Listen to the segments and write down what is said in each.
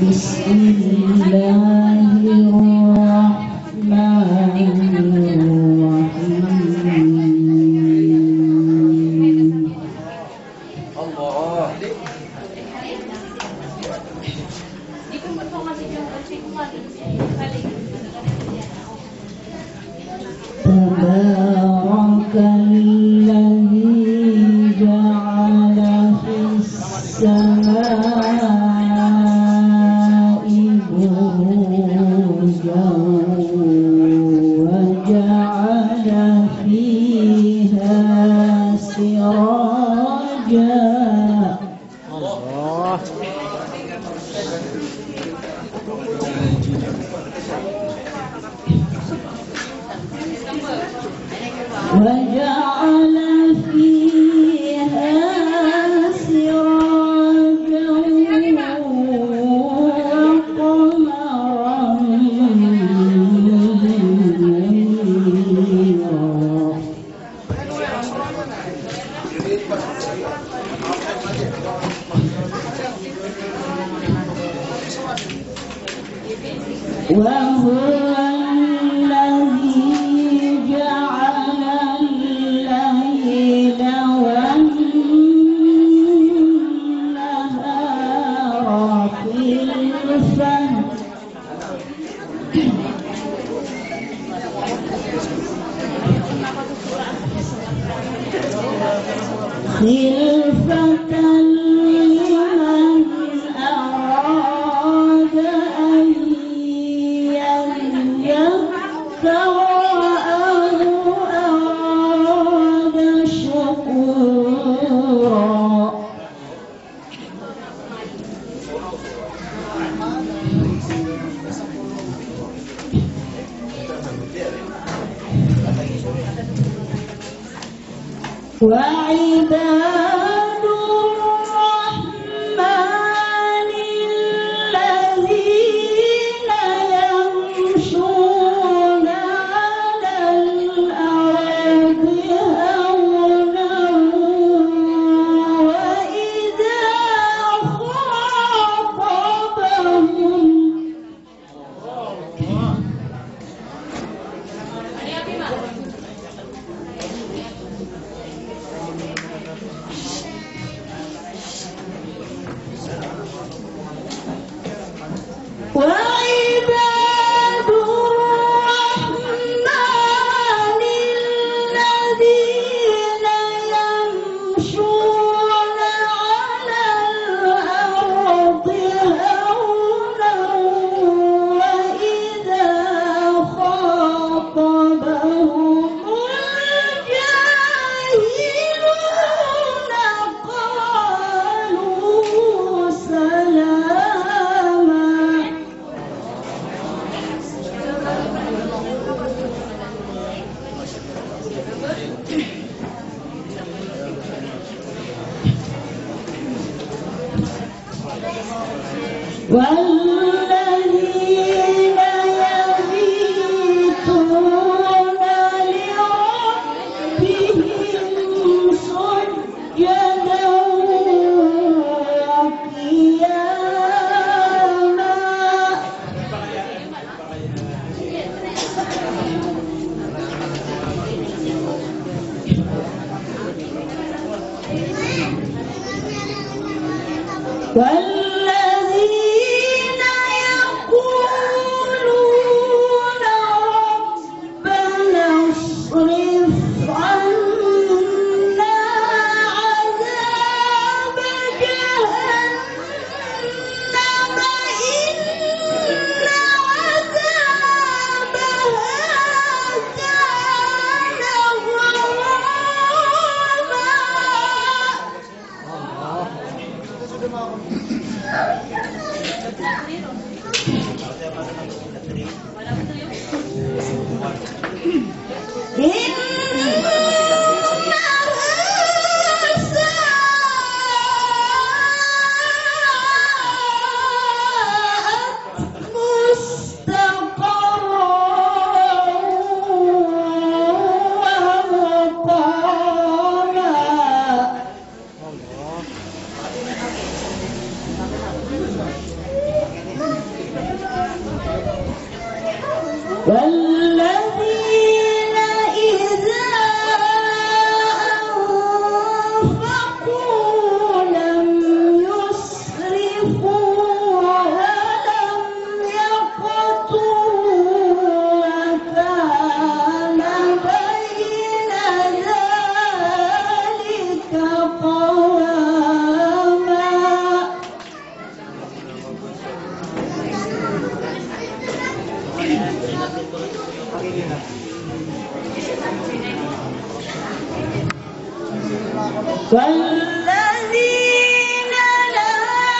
Bismillahirrahmanirrahim. Tabarakalladzi ja'ala fis samaa'i burujan wa ja'ala fiha sirajan. وجعل فيها سراجا وقمرا منيرا وهو الذي جعل الليل والنهار خلفة لمن أراد أن يذكر أو أراد شكورا. وعباد الرحمن الذين يمشون على الأرض هونا وإذا خاطبهم وعباد الرحمن الذين يمشون على الأرض هونا وإذا خاطبهم الجاهلون قالوا سلاما. والذين يبيتون لربهم سجدا وقياما والذين والذين إذا أنفقوا لم يسرفوا ولم يقتروا وكان بين ذلك قواما. والذين لا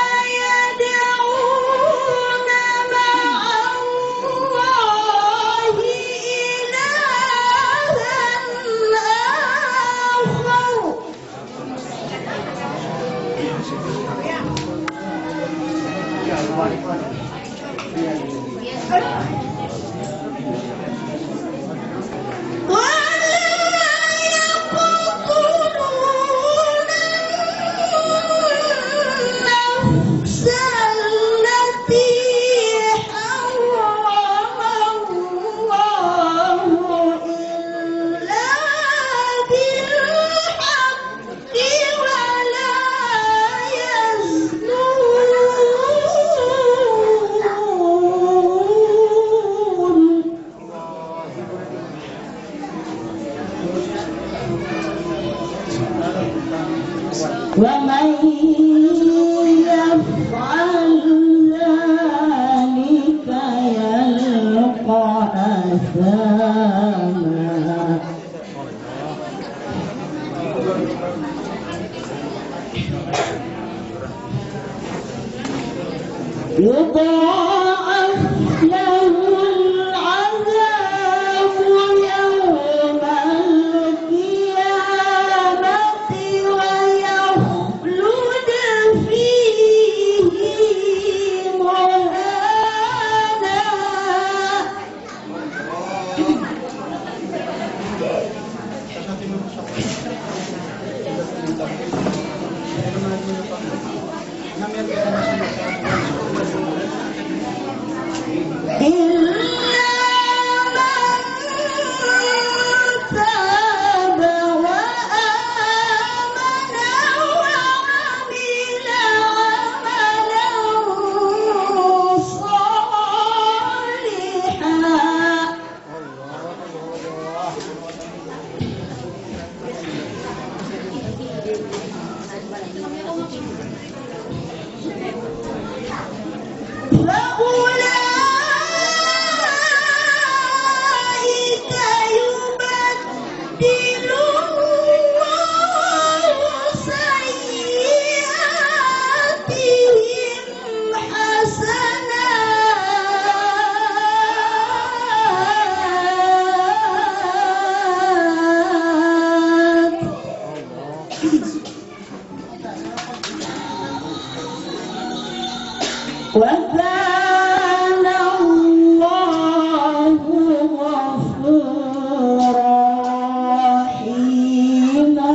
يدعون مع الله إلها آخر ومن يفعل ذلك يلقى أثاما. يضاعف له العذاب يوم القيامة ويخلد فيه مهانا. إلا من تاب وآمن وعمل عملا صالحا فأولئك يبدل الله سيئاتهم حسنات وكان الله غفورا رحيما.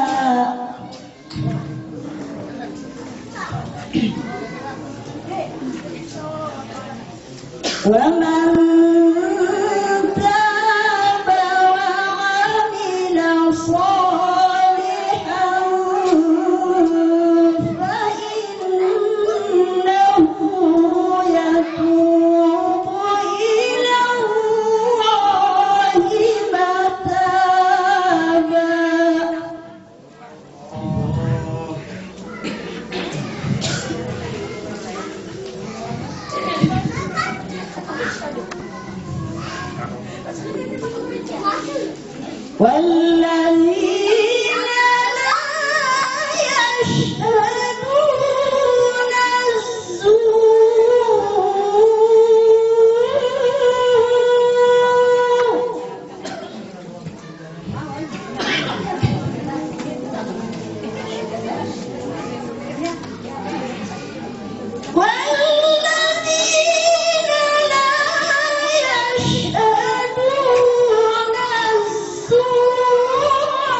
ومن تاب وعمل صالحا فإنه يتوب إلى الله متابا. والذين لا يشهدون والذين لا يشهدون الزور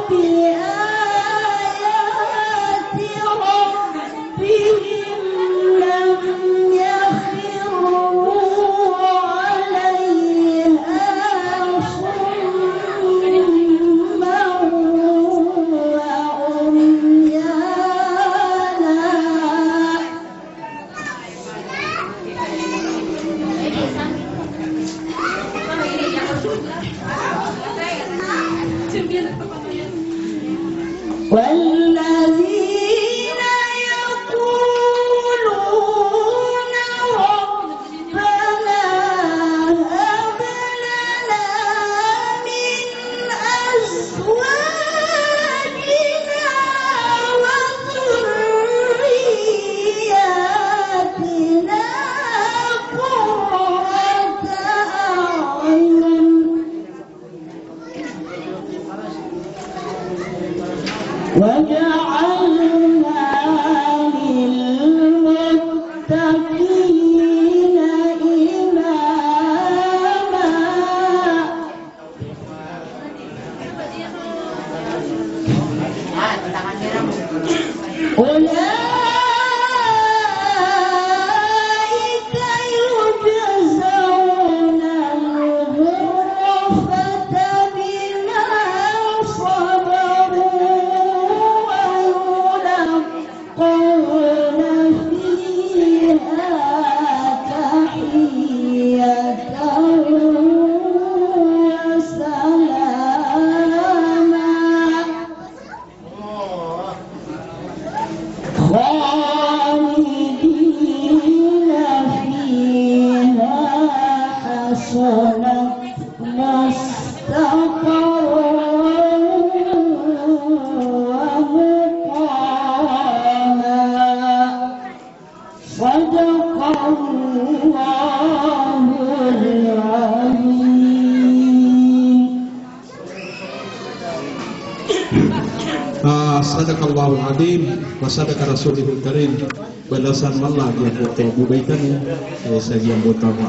بآيات ربهم لم يخروا عليها صما وعميانا والذين يقولون ربنا هب لنا من أزواجنا وذرياتنا قرة أعين وجعلنا للمتقين إماما أولئك يجزون الغرفة بما صبروا ويلقون فيها تحية وسلاما خالدين فيها حسنت مستقرا ومقاما صدق الله العظيم. Sadaqallahul azim wa sadaqa rasulihul karim. Balasan Allah dia foto bubaitan sagian botama.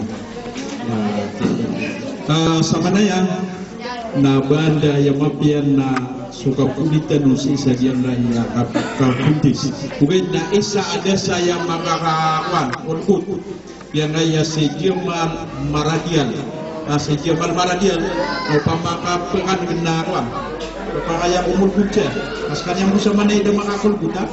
Sama naya na banda yang mapian na suka pulitan si sagian raya kapuntis. Bukan na isa ada saya makakawan urkut yang raya sejaman maradian. Sejaman maradian upamaka pengan genawan. Pakaya umur kuda, askan yang bisa mana itu mengakul kuda.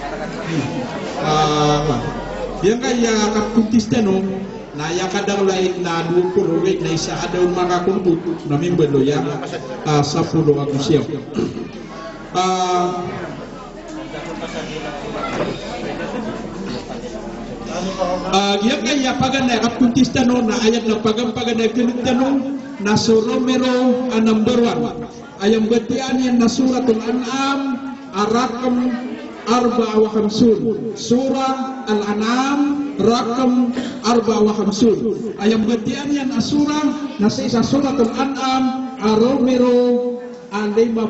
Yang kaya kapuntis teno, na yang kadang lain na 20 wait na isa ada mengakul kuda, namin belo yang 10 aku siap. Yang kaya paganay kapuntis teno na ayat na paganay kilit teno na soromero number 1. Ayam betian yang na suratul An'am arakam 54 surah Al-An'am rakam 54 ayam betian yang surah na sa isa suratul An'am aromero 54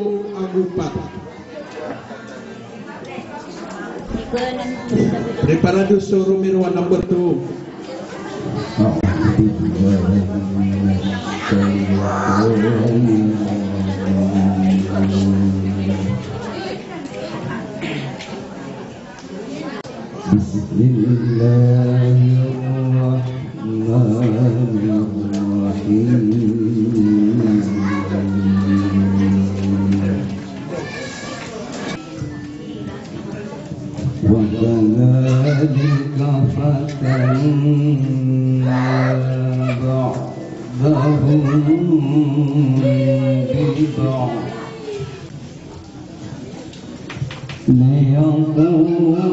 preparado surumiro number 2. وكذلك فتنا بعضهم ببعض ليقولوا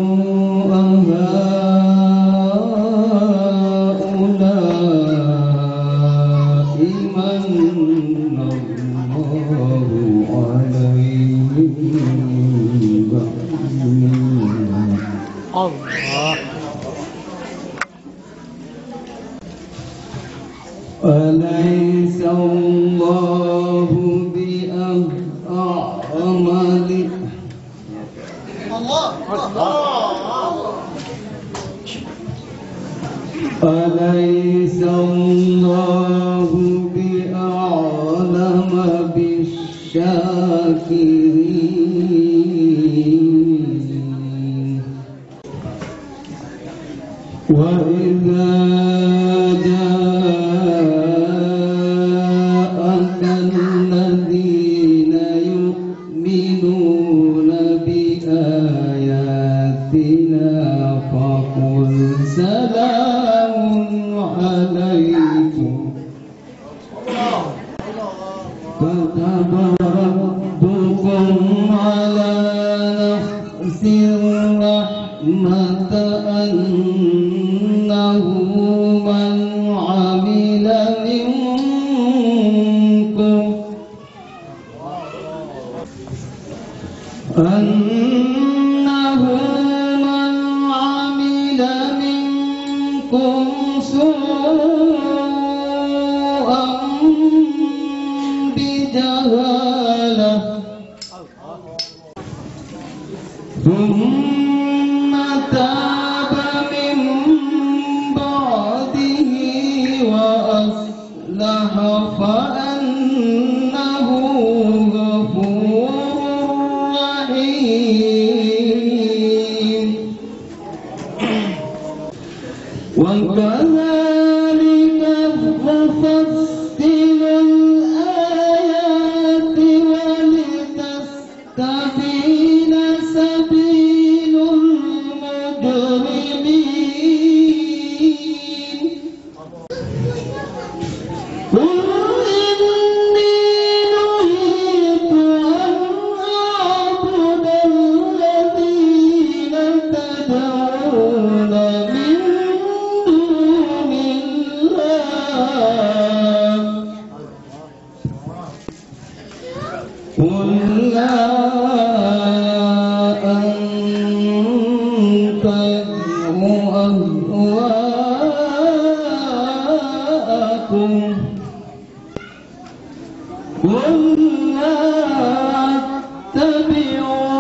أهؤلاء من الله عليهم Allah. أليس الله بأعلم أليس الله بأعلم بالشيء الشاكرين وإذا جاءك الذين يؤمنون بآياتنا فقل سلام عليكم كتب ربكم على نفسه الرحمة أنه من عمل منكم سوءا بجهالة ثم تاب من بعده وأصلح فأنه غفور رحيم وكذلك نفصل الآيات ولتستبين سبيل المجرمين قل إني نهيت أن أعبد الذين تدعون من دون الله قل لا أنتبع أهواءكم قل لا أتبع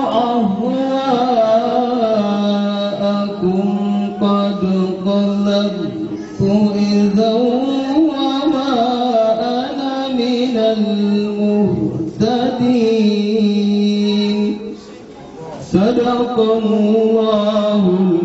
أهواءكم قد ضللت إذا وما أنا من المهتدين صدق الله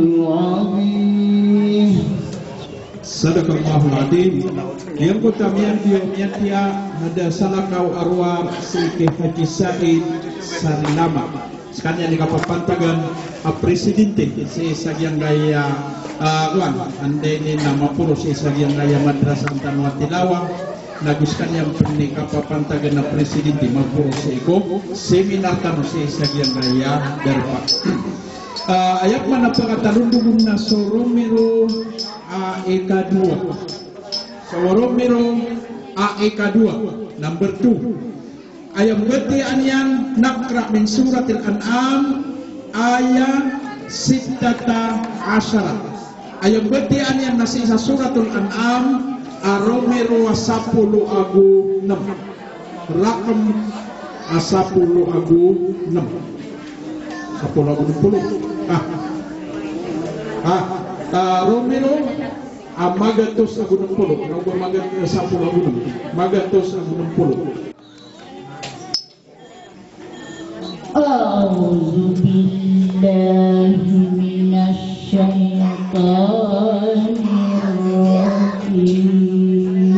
العظيم. Sadaqallahul Azim. Yang kutamian dia ada salah kau arwah Siti Haji Said Sarilama. Sekalian di kapapantagan presidente si sagiang gaya wan ande ini nama puro si sagiang gaya madrasah Tanwatilawa naguskan yang pernah kapapantagan na presidente mapuro si iko seminar tanu si sagiang gaya darpa. Ayat mana pangatalundungan na Soromero AEK 2 Soromero AEK 2 number 2 ayat beti anyan nakra min suratil an'am ayat sittata asyara ayat beti anyan nasi suratul an'am aromero 10 agu 6 rakam 10 agu 6 10 agu 10 Romero magatos agu 60 agu magat 10 agu 6 magatos agu 60. A'udzu billahi minasy syaithanir rajim.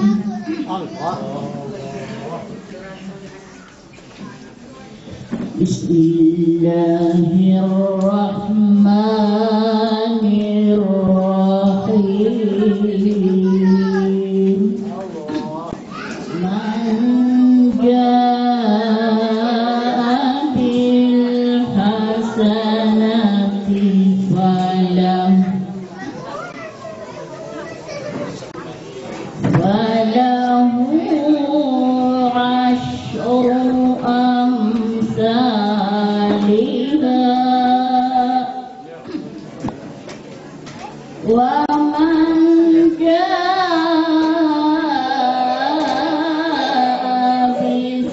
Bismillahirrahmanirrahim. Man jaa bil hasanati falahu asyru amsalihha wa man jaa bis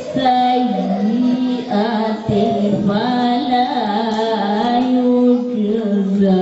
sayyi'ati fala yujza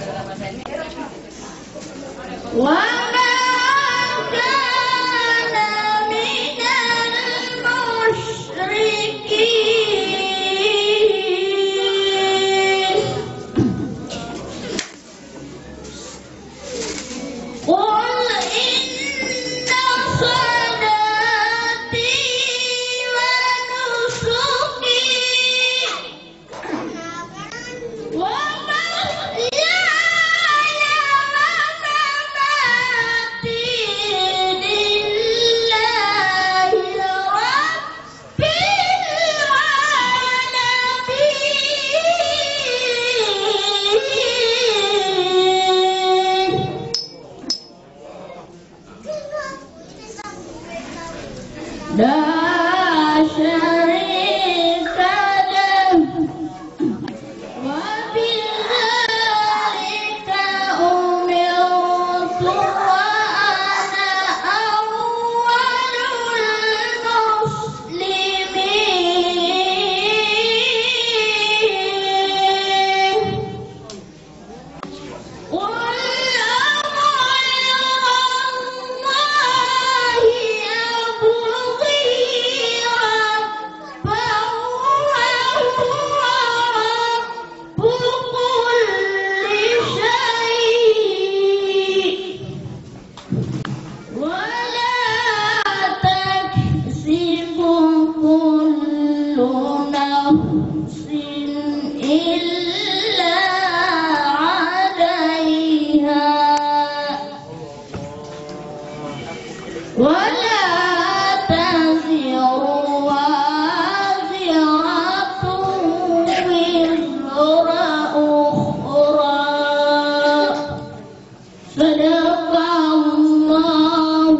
وما كان من المشركين قل إن صلاتي ونسكي ومحياي ومماتي لله رب العالمين لا شريك له وبذلك أمرت وأنا أول المسلمين قل غير الله أبغي ربا وهو رب كل شيء ولا تكسب كل نفس إلا عليها ولا تزر وازرة وزر أخرى صدق الله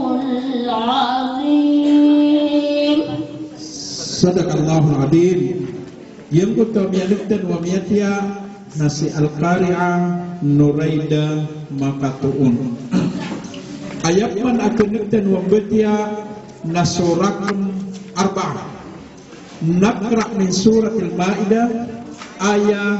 العظيم. Sadaqallahul Adzim. Yang utamiyaliktan wa miyatia nasi al-qari'ah Nuraida Makatuun. Ayat man akunuktan wa betia nasurakum arba'ah. Nakra min suratil Maidah ayat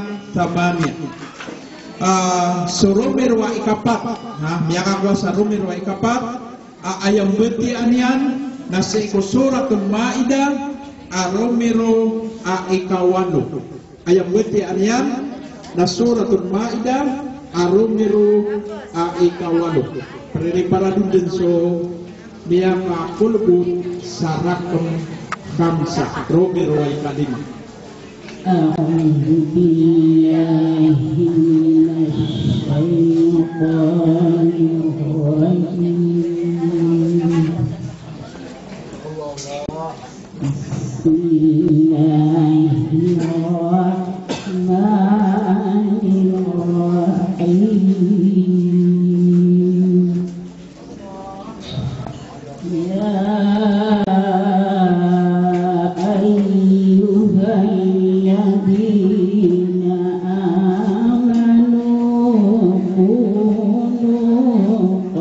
8. Surumir wa ikapat. Miyakakwa sarumir wa ikapat. Ayam beti anian nasi iku suratul Maidah arumiro aikawanu. Ayam beti anian nasuratul Maidah arumiro aikawanu. Peri para dunjenso miyaka kulbut sarakum khamsa rumiro wa ikalimah. أعوذ بالله من الشيطان الرجيم بسم الله الرحمن الرحيم يا أيها الذين آمنوا كونوا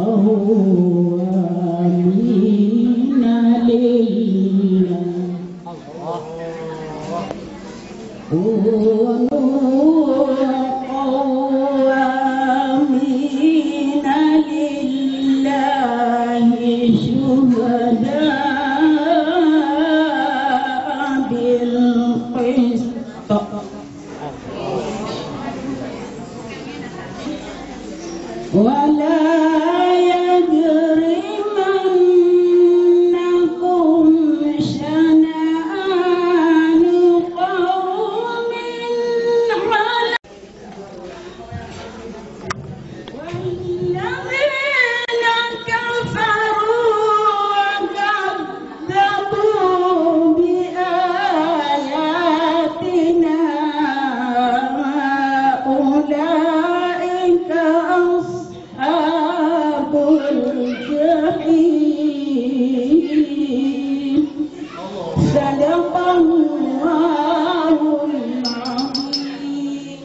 قوامين لله شهداء بالقسط ولا يجرمنكم شنآن قوم على والذين كفروا وكذبوا بآياتنا أولئك أصحاب الجحيم صدق الله العظيم.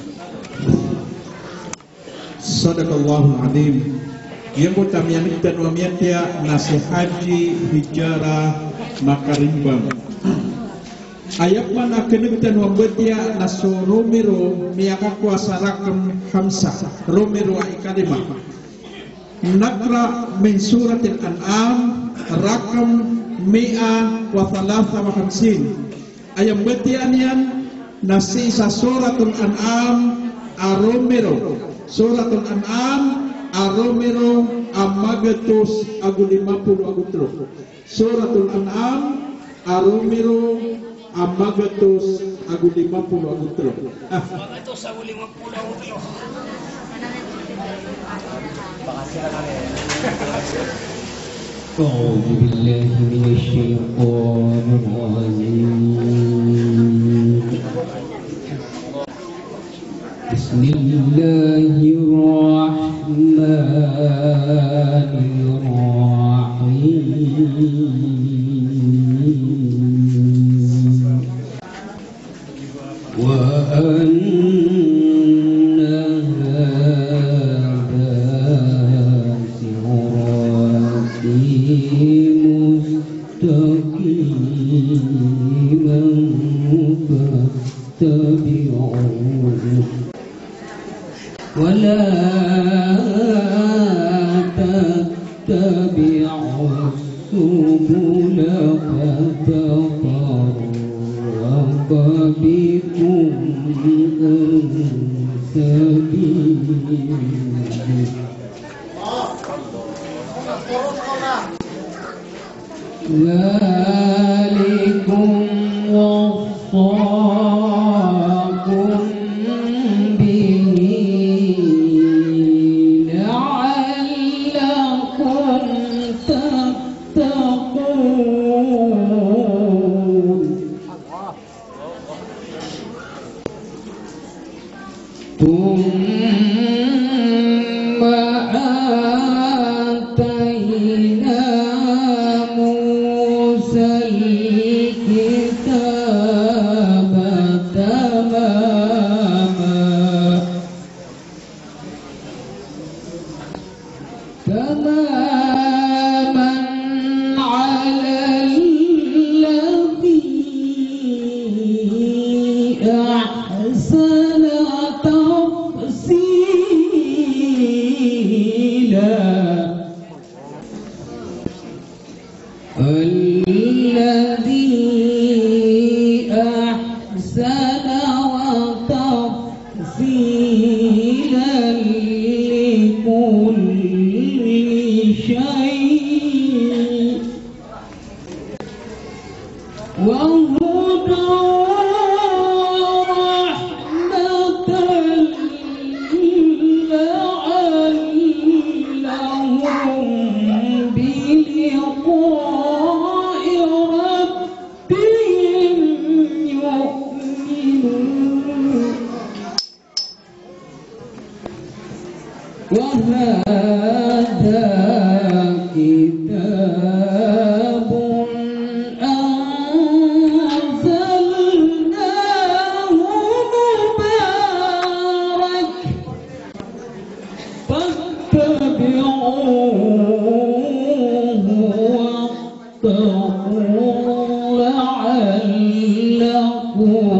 Sadaqallahul Adzim. Yang utamiyaliktan wa miyatia nasi haji hijrah makarimbang. ayat mana kenegtan wambetia nasoromero miaka kuasa rakam hamsa romero ikalima nakra min suratil an'am rakam mi'a wa thalatha wa hamsin ayam betianian nasisa suratul an'am aromero suratul an'am aromero amagatus agu 50 agutro suratul an'am aromero amagatus agu 50 agutro Amagatus agu 50 agutro. أعوذ بالله من الشيطان الرجيم بسم الله الرحمن الرحيم وأن ولا تتبعوا السبل فتفرق بكم عن سبيله ذلكم وصاكم به لعلكم تتقون ثم آتينا موسى الكتاب تماما على الذي أحسن تفصيلا الذي أحسن وتفصيلا لكل شيء وهدى ورحمة لعلهم بلقاء ربهم يؤمنون وهذا كتاب أنزلناه مبارك فاتبعوه واتقوا لعلكم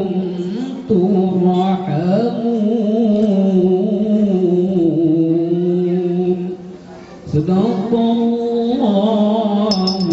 ترحمون صدق الله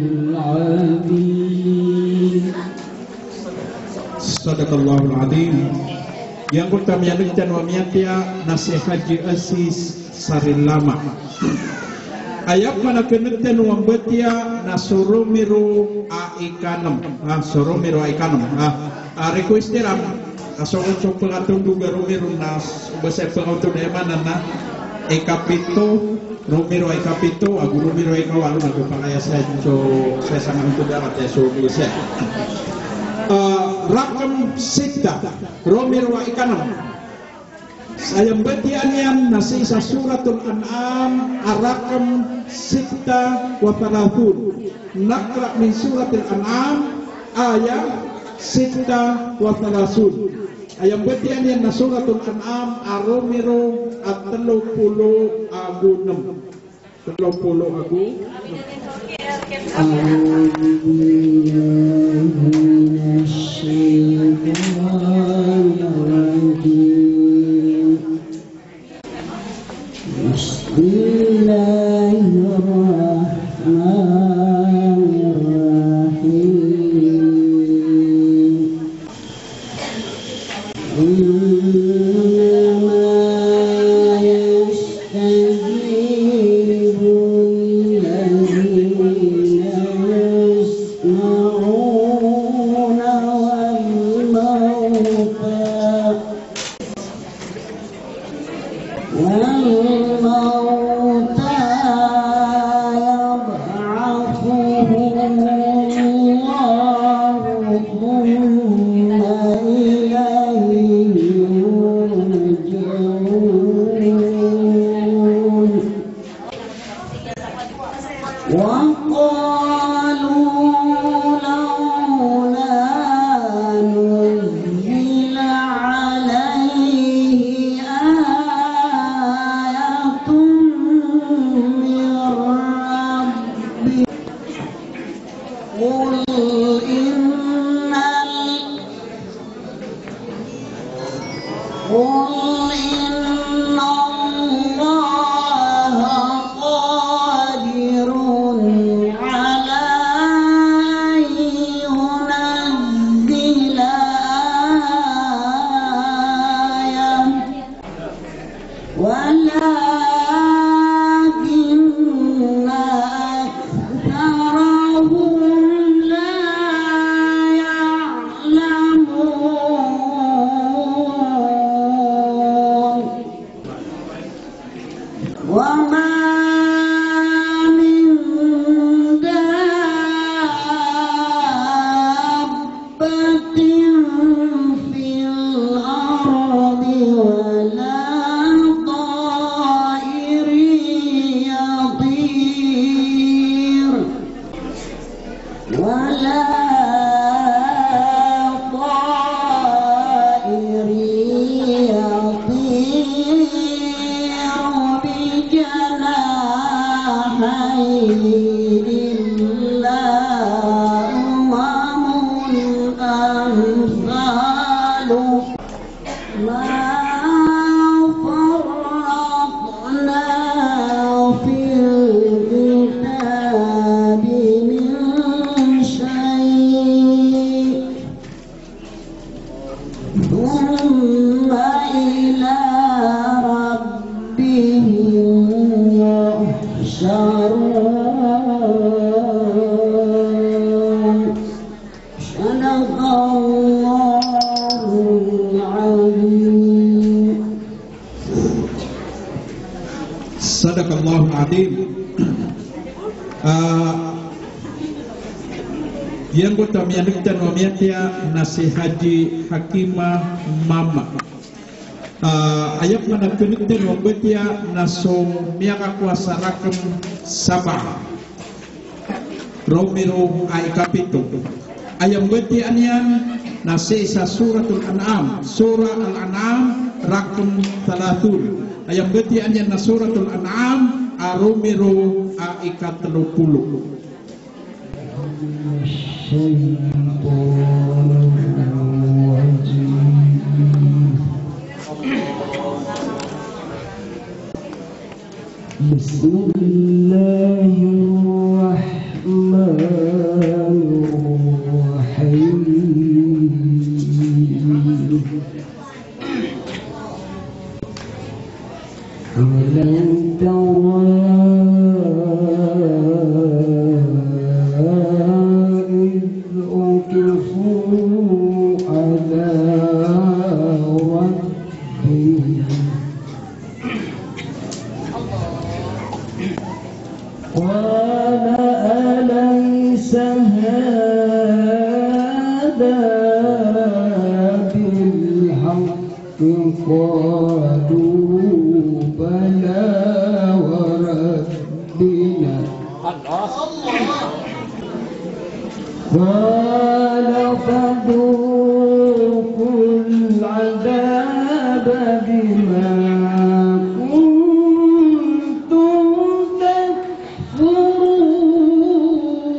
العظيم Sadaqallahul Azim. Yang kami anugerahkan wa miatia nasi haji asis sarin lama. Ayat mana kenegten wang betia nasoromiru aikanam. Soromiru aikanam. Request tiram. Asok pengatung juga romiru nas besar pengatung dari mana na ekapito romiru ekapito agu romiru ekawalu aku pangaya saya sangat untuk dapat ya so bisa. Rakam sita romir wa ikanam saya betianian nasisa suratul an'am arakam sita wa thalathun nakra min suratul an'am ayat sita wa thalathun ayam betianian na suratul an'am aromiru at 30 agu 6 30 agu أعوذ بالله من الشيطان الرجيم بسم الله الرحمن الرحيم إنما يستجيب الذين يسمعون والموتى يبعثهم الله ثم إليه يرجعون وقالوا لولا نزل عليه آية من ربه قل إن الله قادر على أن ينزل آية ولكن أكثرهم لا يعلمون وما من دابة في الأرض ولا طائر يطير بجناحيه إلا أمم أمثالكم ما فرطنا في الكتاب من شيء ثم إلى ربهم يحشرون صدق الله العظيم. Sadaqallahul Azim. Yang kota mianuktan wa miatia nasi haji hakimah mama. Ayat mana kunuktan wa betia nasom miaka kuasa rakam sabah. Romero ay kapito. Ayam beti anian nasi sa suratul an'am. Surah al-an'am rakam 30. Ayam beti anian na suratul an'am aromero aikat 30. ألم تر إذ أكفوا على ربهم قال أليس هذا بالحق قالوا بلى وربنا قال فذوقوا العذاب بما كنتم تكفرون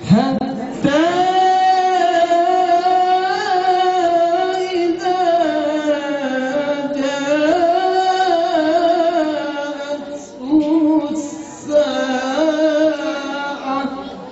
حتى إذا جاءتهم الساعة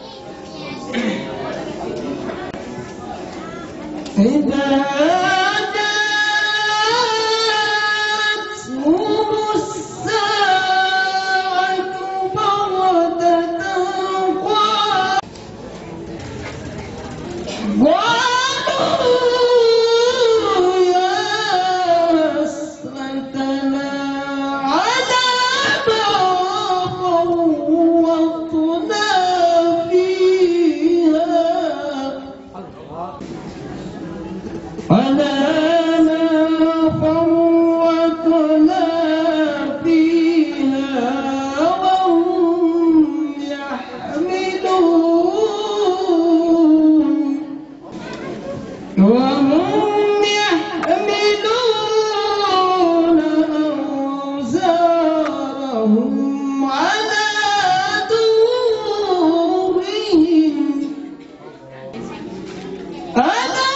وهم يحملون أوزارهم على ظهورهم ألا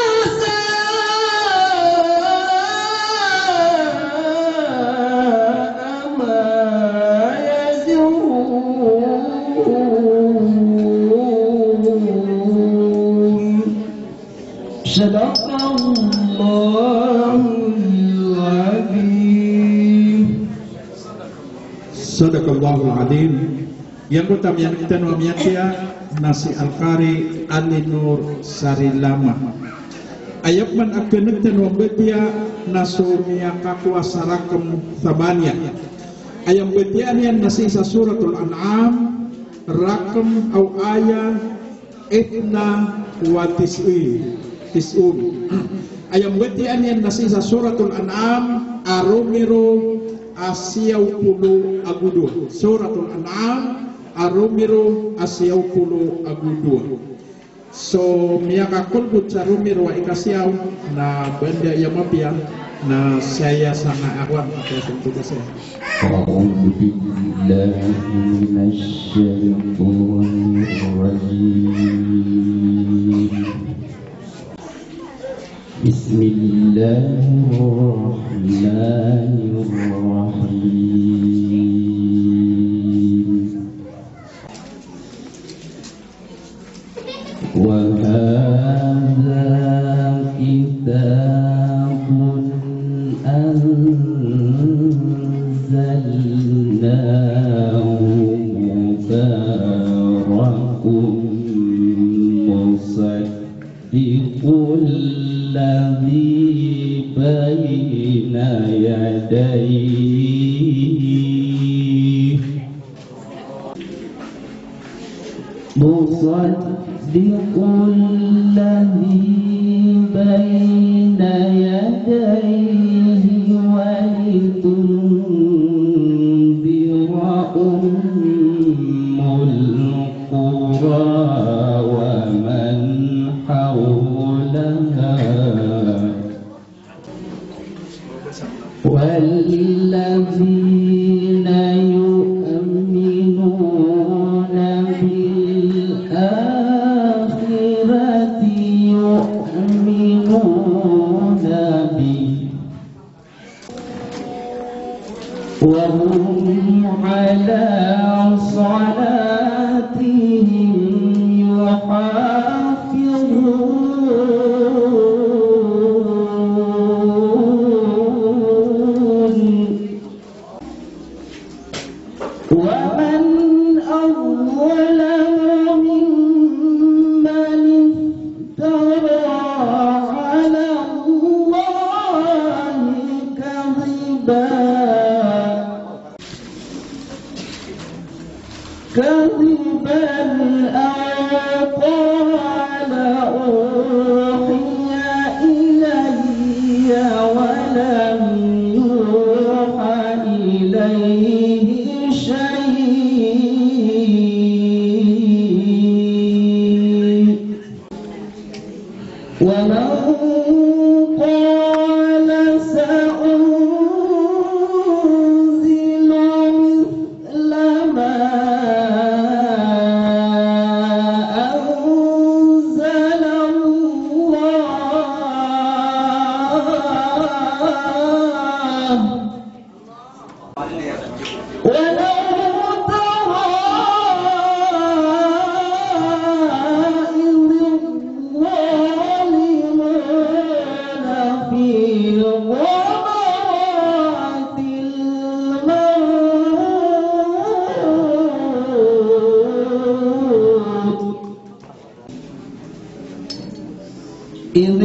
ساء ما يزرون. صدق الله العظيم. Sadaqallahul Azim. Yang utama yang kita nuamiatia nasi al-qari Alinur Sari Lama. Ayat man akenek tenuam betia nasumia kakuasa rakam thamania. Ayam betian yang nasi sa suratul an'am rakam au ayat itna wa tis'un. Ayam betian yang nasi sa suratul an'am arumiru Asyau pulu agudu. Suratul An'am arumiru asyau pulu agudu. So miyakakul butsarumiru wa ikasyau na benda yamapian na saya sangat awan pada sentuh saya. A'udzu billahi minasyaitonir rajim. Bismillahirrahmanirrahim. Wa hadza kitabun anzalnahu mubarakun musaddiqul الذي بين يديه مصدق الذي بين يديه ولتنذر أم القرى ومن حولها والذين يؤمنون بالآخرة يؤمنون به وهم على صلاتهم يحافظون. ومن أظلم ممن افترى على الله كذبا أو قال أوحي إلي ولم يوحى إليه شيء ومن قال سأنزل مثل ما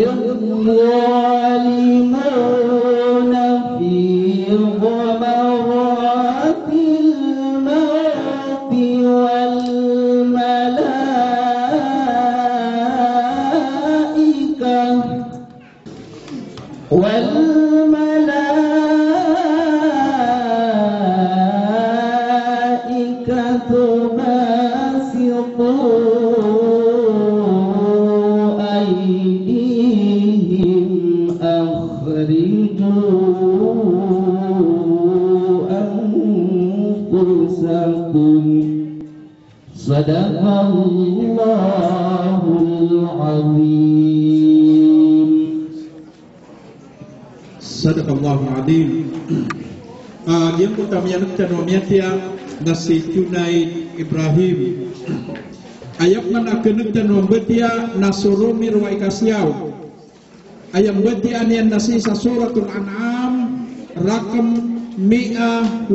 الظالمون في غمرات الموت والملائكة باسطوا أيديهم أخرجوا أنفسكم صدق الله العظيم. Sadaqallahu Azim. Yang pertama yang kita nasi tunai Ibrahim. Ayat mana kenektan membetia nasurumi ruai kasiau. Ayat betia ni nasi suratul An'am rakam 134.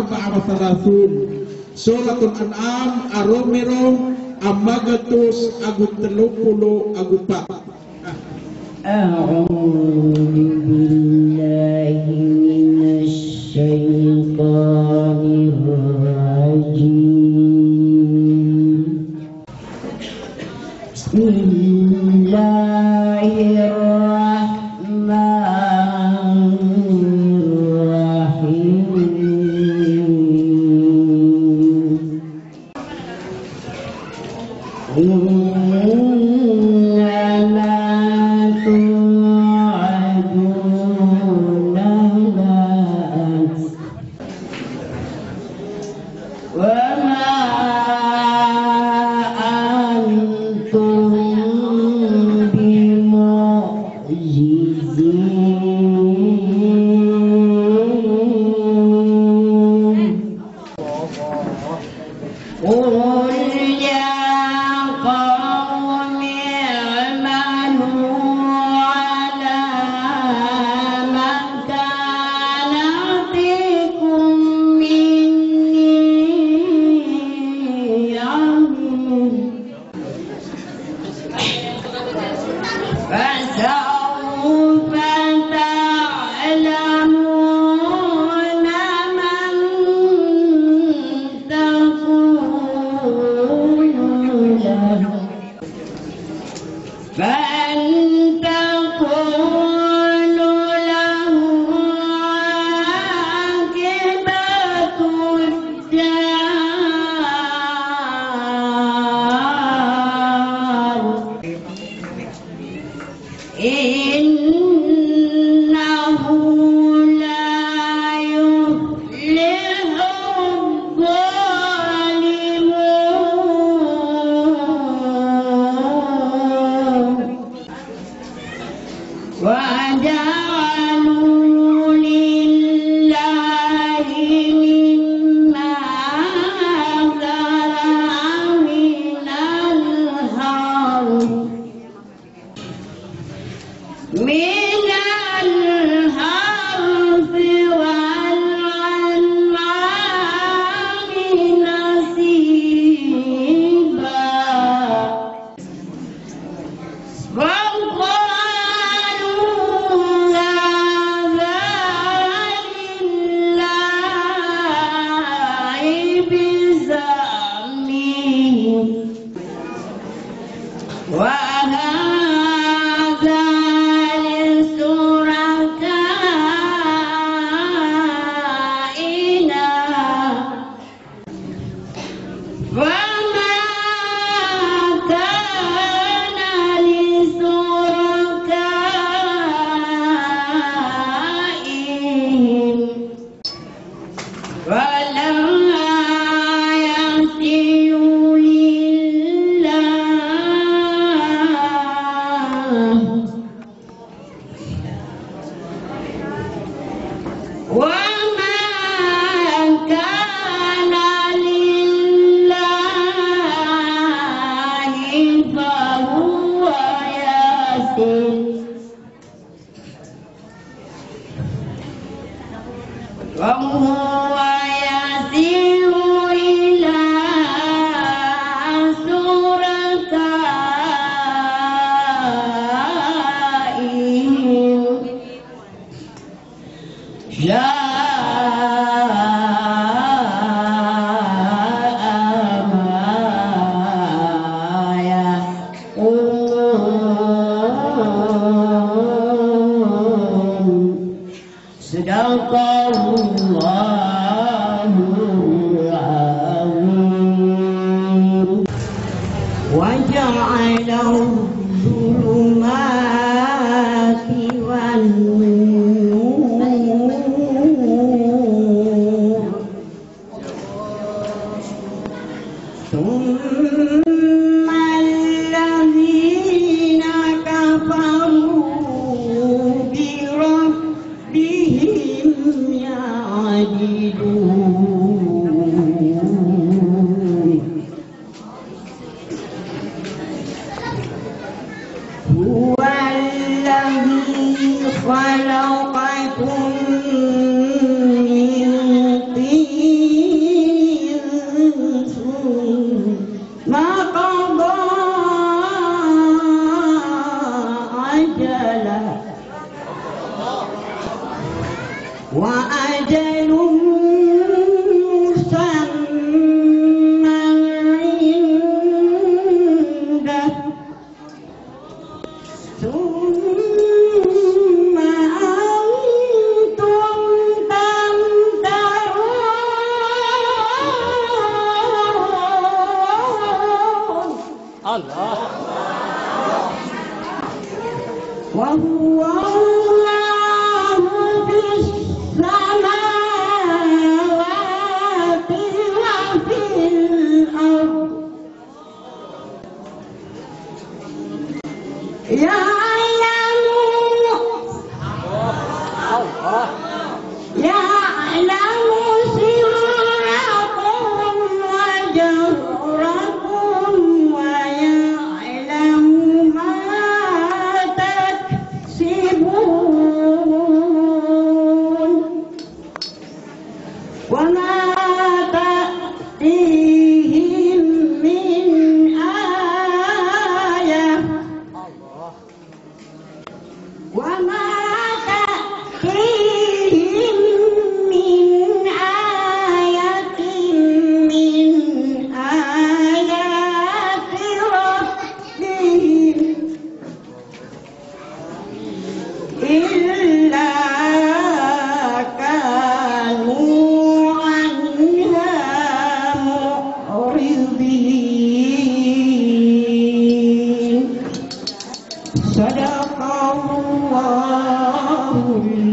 Suratul An'am aromiro amagatus agut 30 agupat. أعوذ بالله من الشيطان الرجيم. بسم الله الرحمن الرحيم. وجعل الظلمات والنور ثم الذين كفروا بربهم يعدلون هو الذي خلقكم من طين ثم قضى أجلا وأجل مسمى عنده ثم أنتم تمترون الله وهو الله في السماوات وفي الأرض يعلم سركم وجهركم ويعلم ما تكسبون وما تأتيهم من آية وما تأتيهم من آية من آيات ربهم إلا كانوا عنها معرضين صدق الله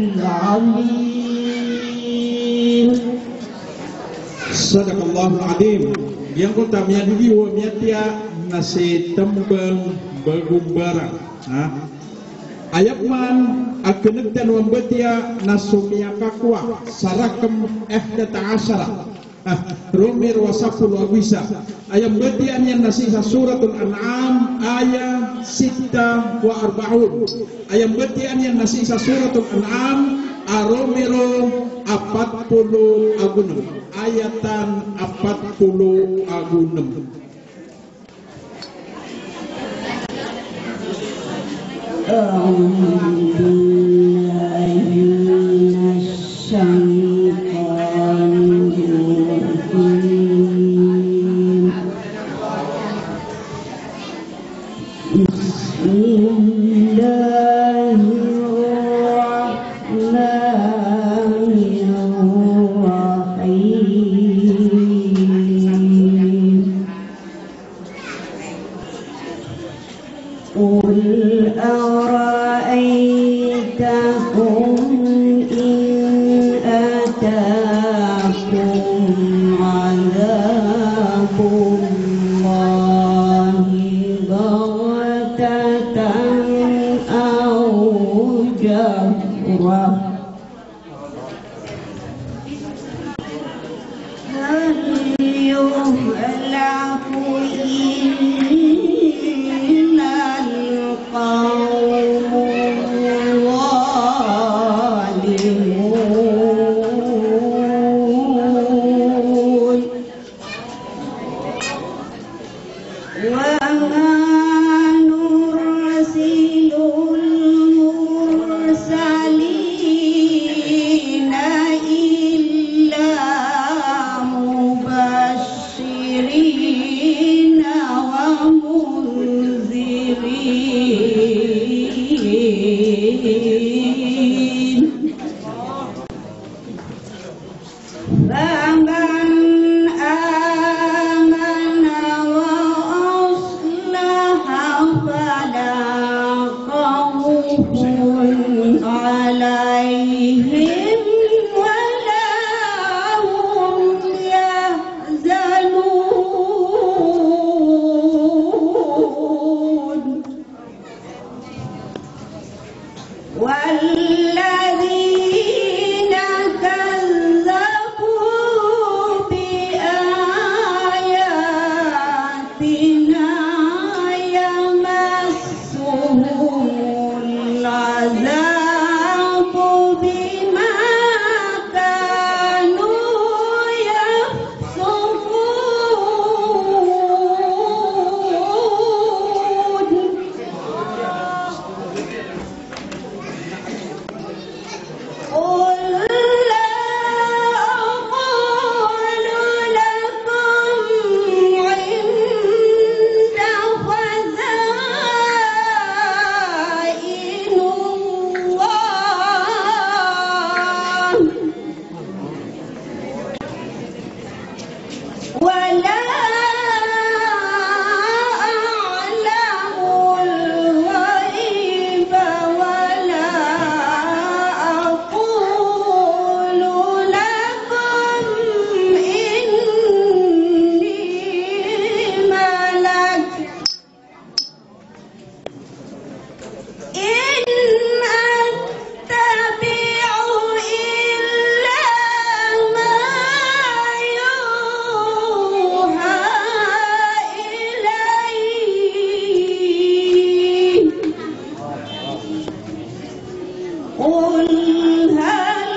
العظيم Sadaqallahul Azim. Yang kota miadi wa miatia nasi tembang bagumbarang. Ayat man akenektan wa betia nasumia kakwa sarakam ta'asyara. Romir wa saful wa bisa. Ayat betia yang nasihah suratul An'am ayat 6 wa arba'un. Ayat betia yang nasihah suratul An'am Aromero 40 agunum. Ayatan 40 agunum. قل أرأيتكم إن أتاكم عذاب الله بغتة أو جهرة هل يهلك إلا القوم الظالمون وما نرسل المرسلين إلا مبشرين ومنذرين فمن آمن وأصلح الذين يمسهم العذاب بما كانوا يفسقون. قل لا أقول لكم عند خزائن الله ولا أعلم الغيب ولا أقول لكم إني ملك إن أتبع إلا ما يوحى إلي. قل هل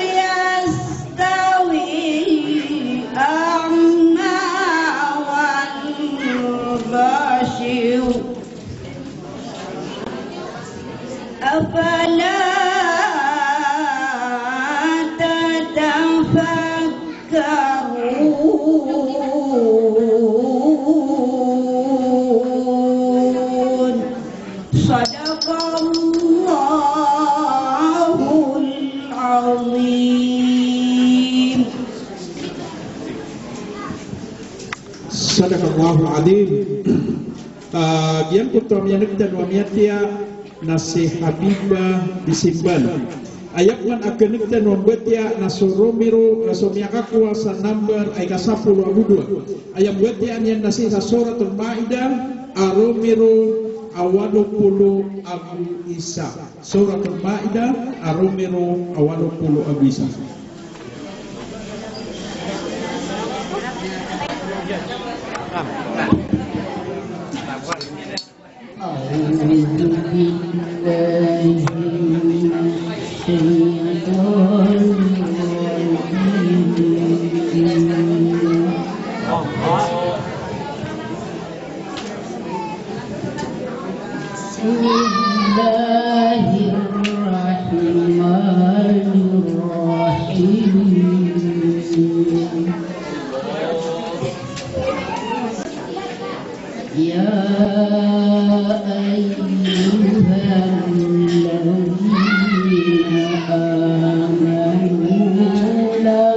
يستوي الأعمى والبصير أفلا تتفكرون. صدق الله العظيم. Sadaqallahul Azim. Gian putra miyanik dan wamiatia nasi Habibah disimpan. Ayat man akenik dan wambetia nasuromiro nasomiaka kuasa number aika 10 ayam betia yang nasi suratul Maidah aromiro awalupulu Abu Isa. Suratul Maidah aromiro awalupulu Abu Isa. أعوذ بالله من الشيطان بسم الله الرحمن الرحيم. يا أيها الذين آمنوا لا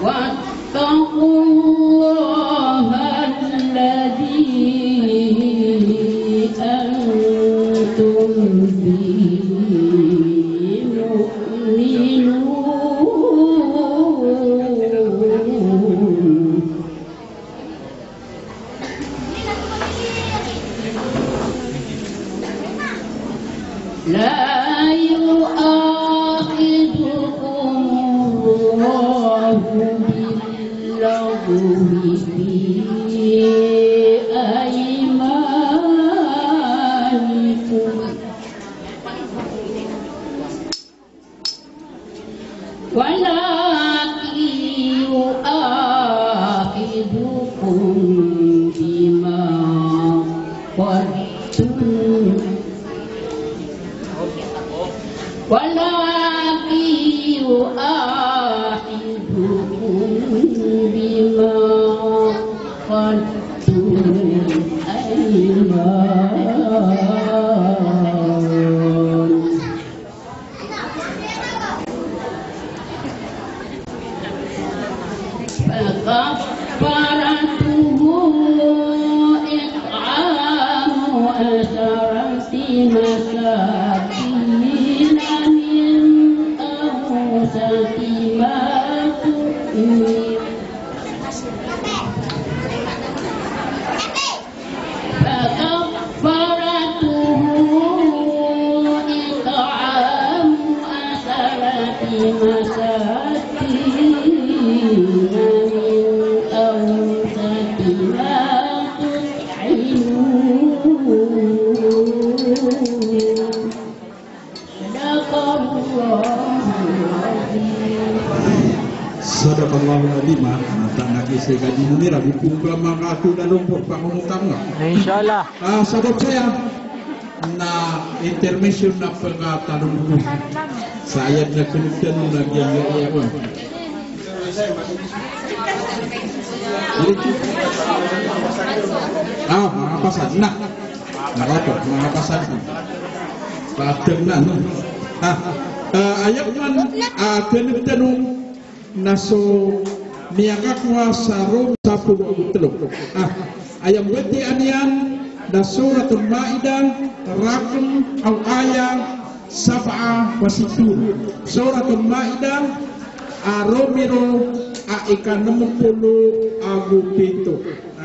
واتقوا الله الذي أنتم به مؤمنون لا يؤاخذكم الله باللغو في أيمانكم ولكن يؤاخذكم بما قدمتم ولكن يؤاخذكم بما قدمتم أيمان فكفارته إطعام 10 مساكين من أوسط ما تطعمون فكفارته إطعام 10 مساكين من أوسط ما تطعمون صدق الله العظيم. Sadaqallahu alazim. Tak nak kisah gaji munir di kumpulan mangatu dan rumput pangungutang. Insyaallah. Sahabat saya na intermission na pengatan dulu. Saya nak kenutan lagi ya pun. Mga pasan na. Nakapot, mga pasan. Pateng na. Ayat man kenutan naso miyakakwa sa Rom 10:3. Ayam weti anian da suratul Maidah rakam au ayat 7 wa 60. Suratul Maidah aromiro a ikan 60 agu pintu.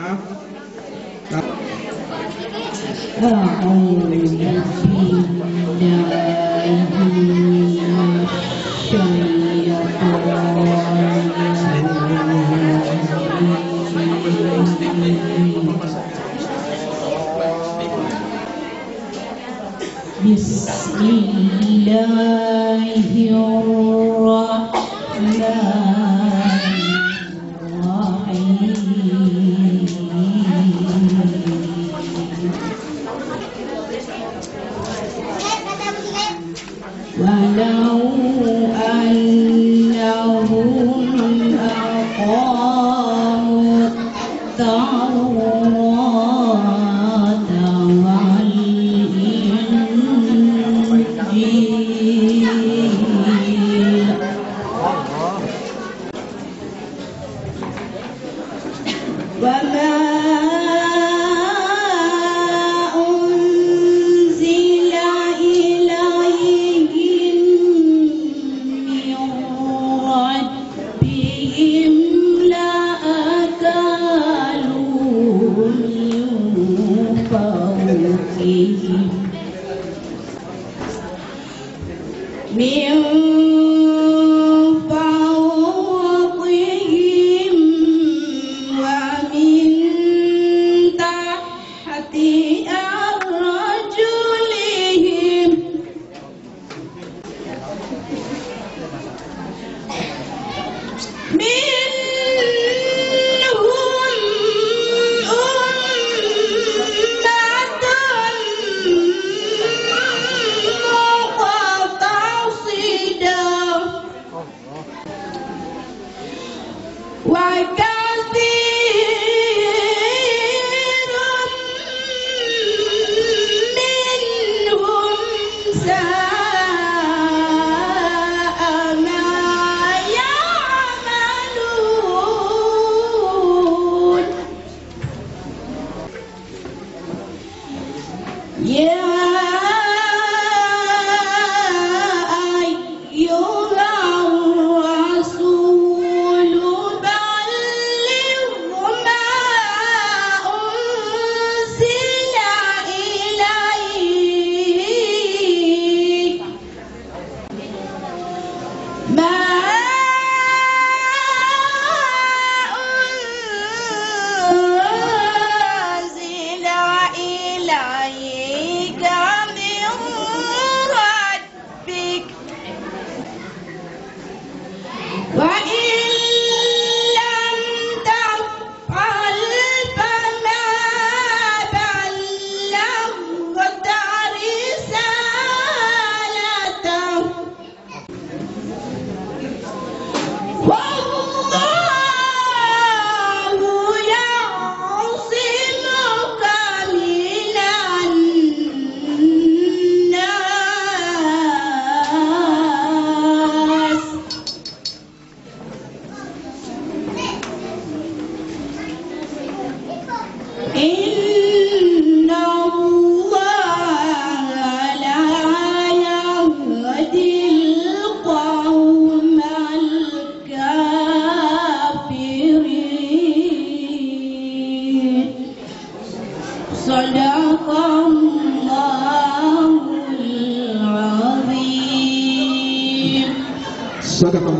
Walau annahum aqamut tawrata wal injil wa ma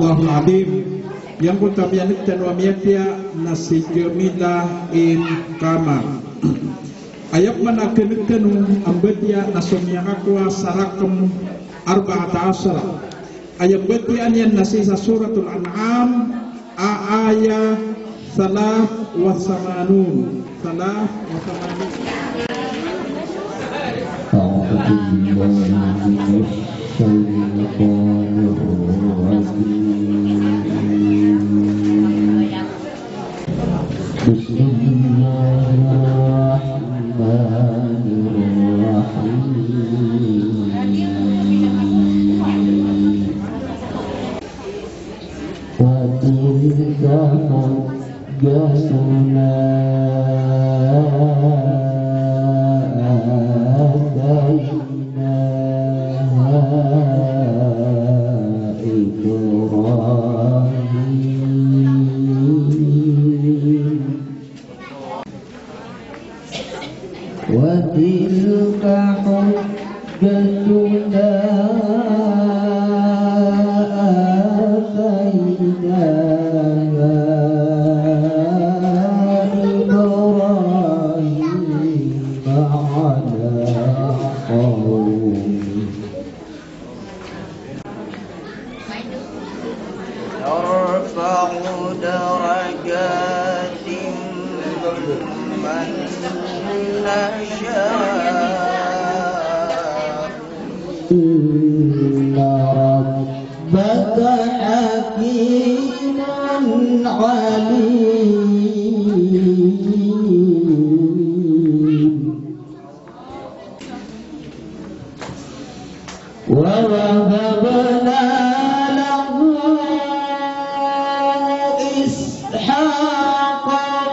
Sadaqallahul Azim. Yang kutamianit dan wamiyatia nasi Jamila in kamar. Ayat mana kenekenu ambetia nasumya akwa sarakam 14. Ayat betian yang nasisa suratul An'am ayat 83. وتلك حجتنا آتيناها إبراهيم على قومه نرفع درجات من نشاء إن ربك حكيم عليم ووهبنا له إسحاق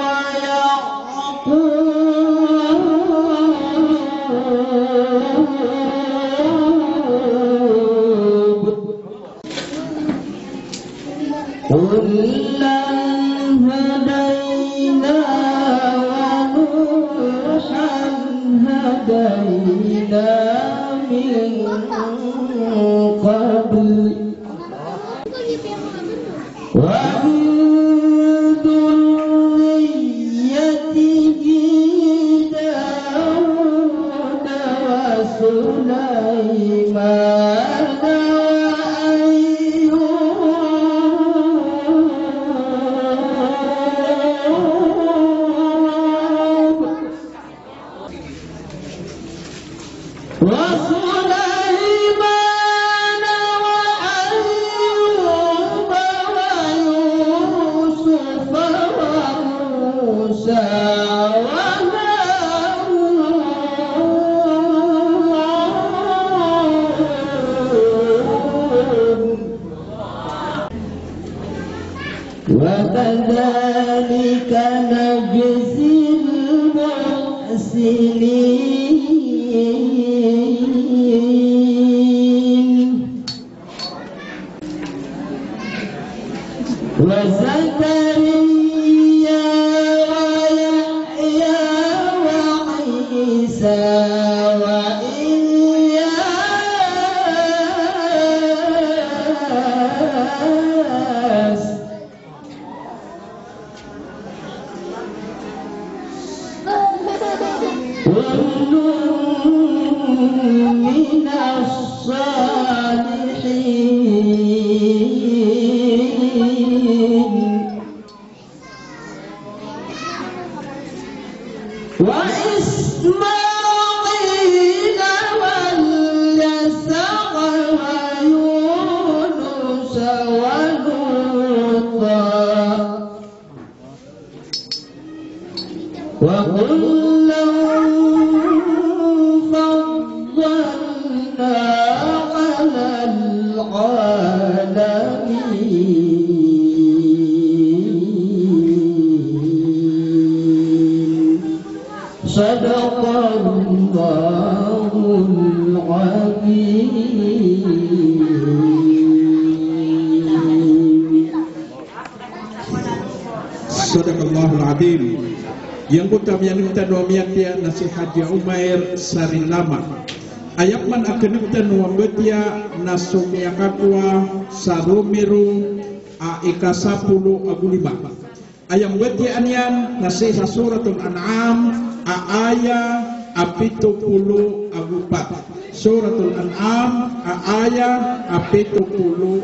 ويعقوب كلا هدينا ونوحا هدينا من قبل ومن ذريته داود وسليمان وسليمان وأيوب ويوسف وموسى وهارون وكذلك نجزي المحسنين وزكريا ويحيى وعيسى وإلياس كل من الصالحين وإسماعيل واليسع ويونس ولوطا وكلا فضلنا على العالمين صدق الله العظيم. Sadaqallahul Azim. Yang kutamianit wamiyatia nasi Haji Umair Sarilama. Ayat man akeniptan wambetia nasum yakakwa sarumiru ika 10:5. Ayam beti anian nasi sa suratul An'am aya 74. Suratul An'am aya 70.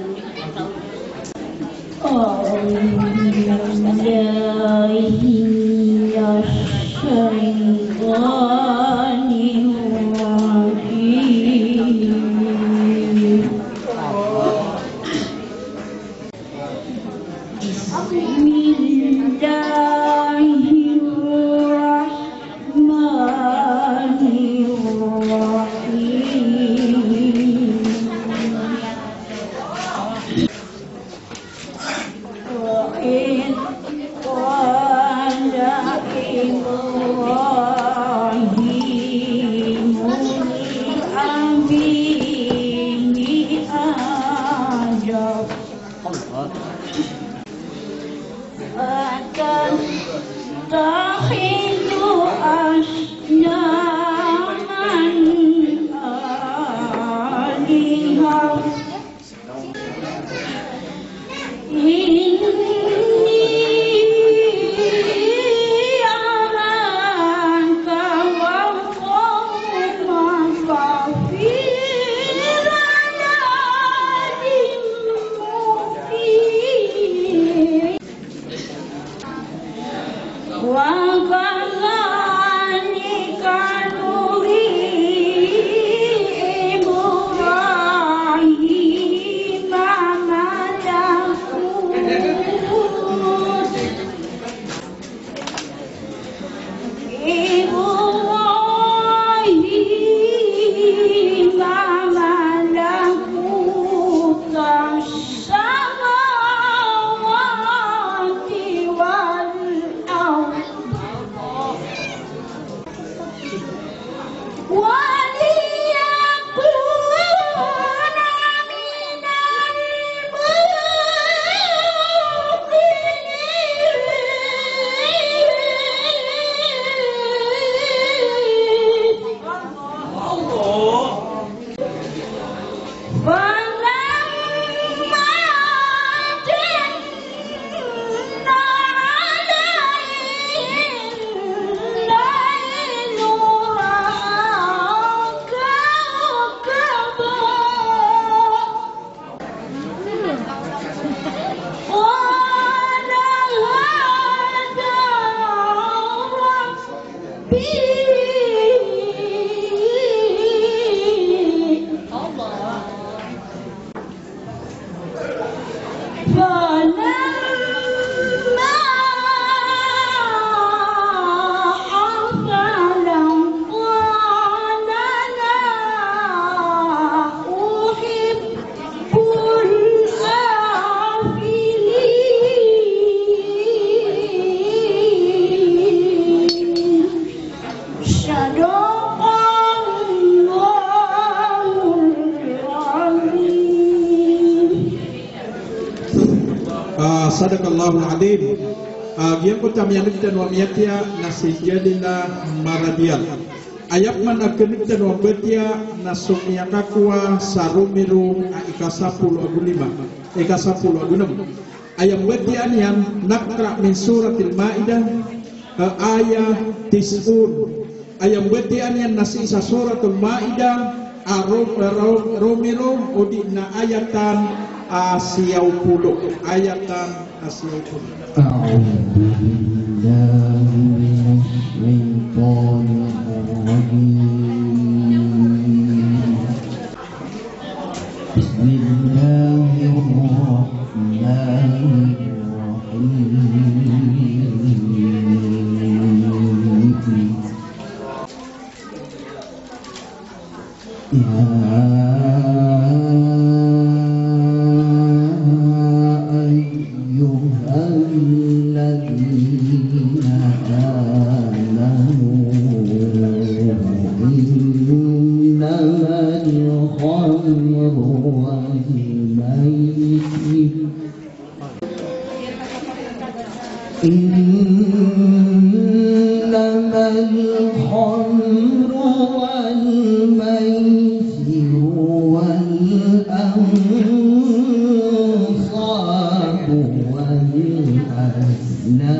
Sadaqallahu al-adim. Gian ko tamyanigtan wa miyatia nasijadila maradial. Ayap man akenigtan wa betia nasumiyakakwa sarumiru ika 10:5. Ika 10:6. Ayam betian yang nakra min suratil Maidah ayat 90. Ayam betian yang nasi sa suratul Maidah romiru udina ayatan asiau puluh ayatan asiau puluh. إنما الخمر والميسر والأنصاب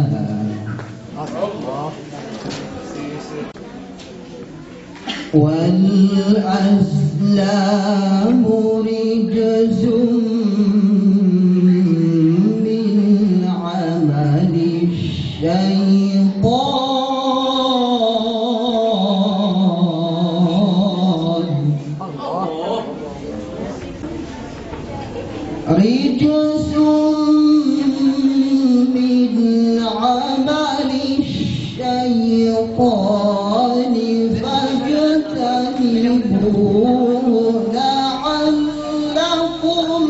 والأزلام رجز من عمل الشيطان رجز من عمل الشيطان فاجتنبوه لعلكم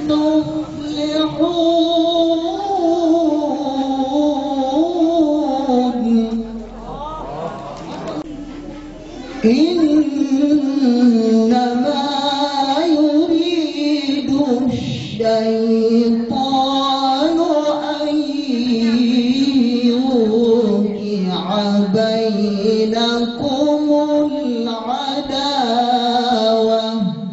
تفلحون إنما يريد الشيطان أن يوقع بينكم العداوة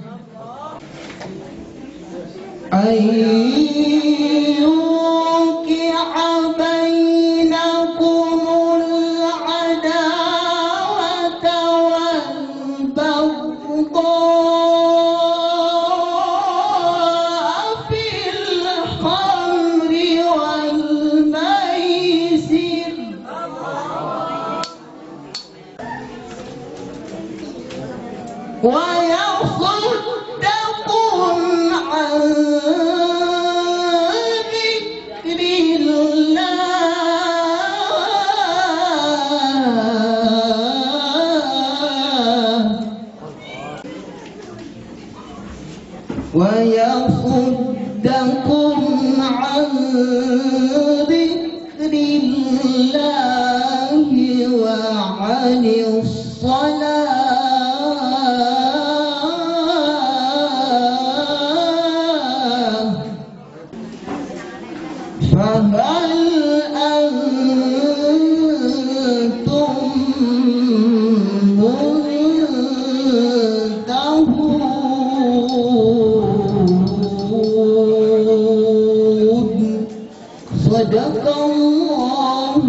والبغضاء في الخمر والميسر ويصدكم عن ذكر الله ويصدكم عن ذكر الله وعن الصلاة فهل أنتم منتهون صدق الله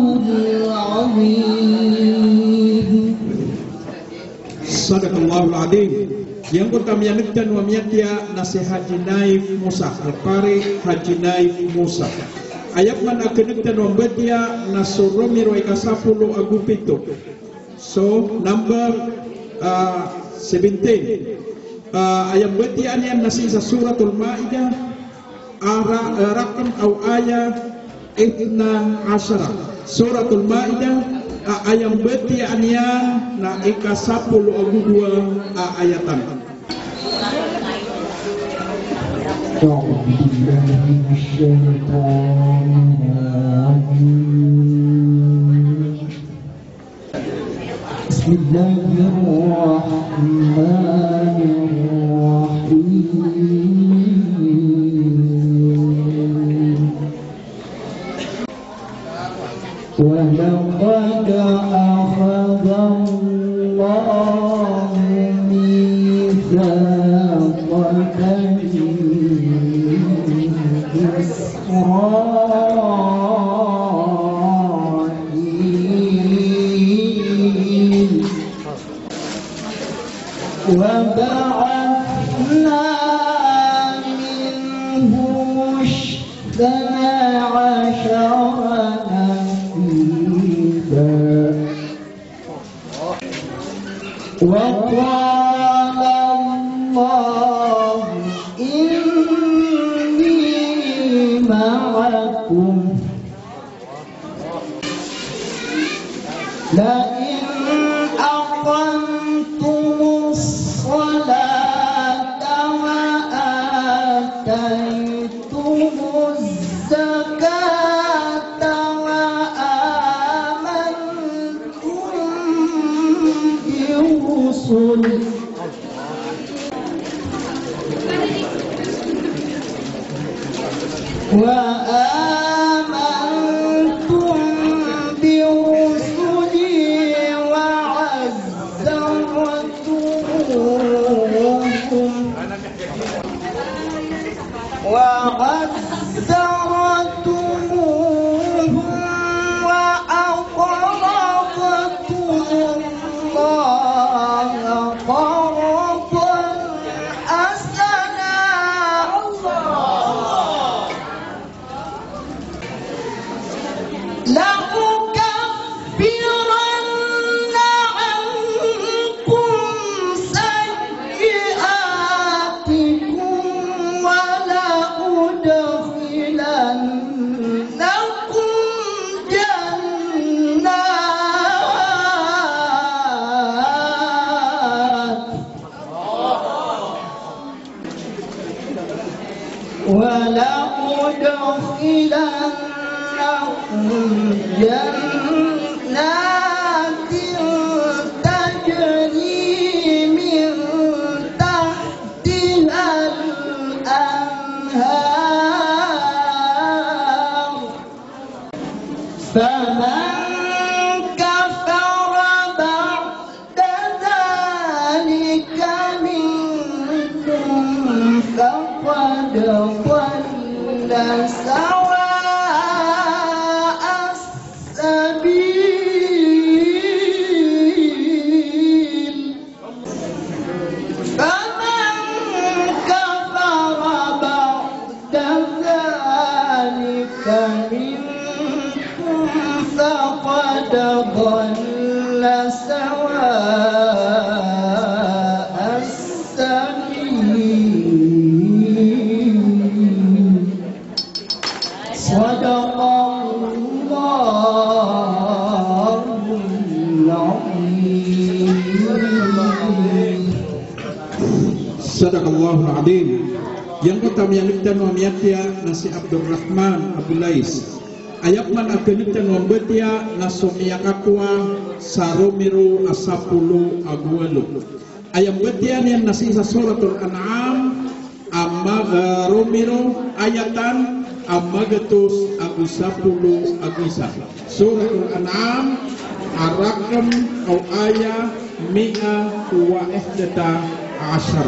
العظيم Sadaqallahul Azim. Yang pertama yang dan wa miyatia nasihat Haji Naif Musa Al-Qari Haji Naif Musa. Ayat man akenektan wa bedia nasurumi roi kasapulu agupito. So number 17. Ayat bedia ni nasi sa suratul Maidah rakam au ayat 12. Suratul Maidah ayam beti anian na ika 10 agudua ayatan. أعوذ بالله من الشيطان الرجيم بسم الله الرحمن الرحيم ولقد أخذ الله ميثاق بني إسرائيل وبعثنا منهم 12 نقيبا وقال الله إني معكم لئن أقمتم الصلاة وآتيتم الزكاة وآمنتم برسلي وآمنتم برسلي لأكفرن عنكم سيئاتكم ولأدخلنكم جنات تجري من تحتها الأنهار فمن كفر بعد ذلك منكم فقد ضل سواء السبيل فمن كفر بعد ذلك منكم فقد ضل سواء السبيل صدق الله العظيم. Sadaqallahul Azim. Yang pertama yang kita nuamiatia nasi Abdurrahman Abdulais. Ayat man akenita nuambetia nasomia kakua saromiru asapulu agualu. Ayat betia ni nasi suratul An'am amma romiru ayatan amma getus agusapulu agisa. Suratul An'am arakam au ayat mi'a wa ihdata ashar.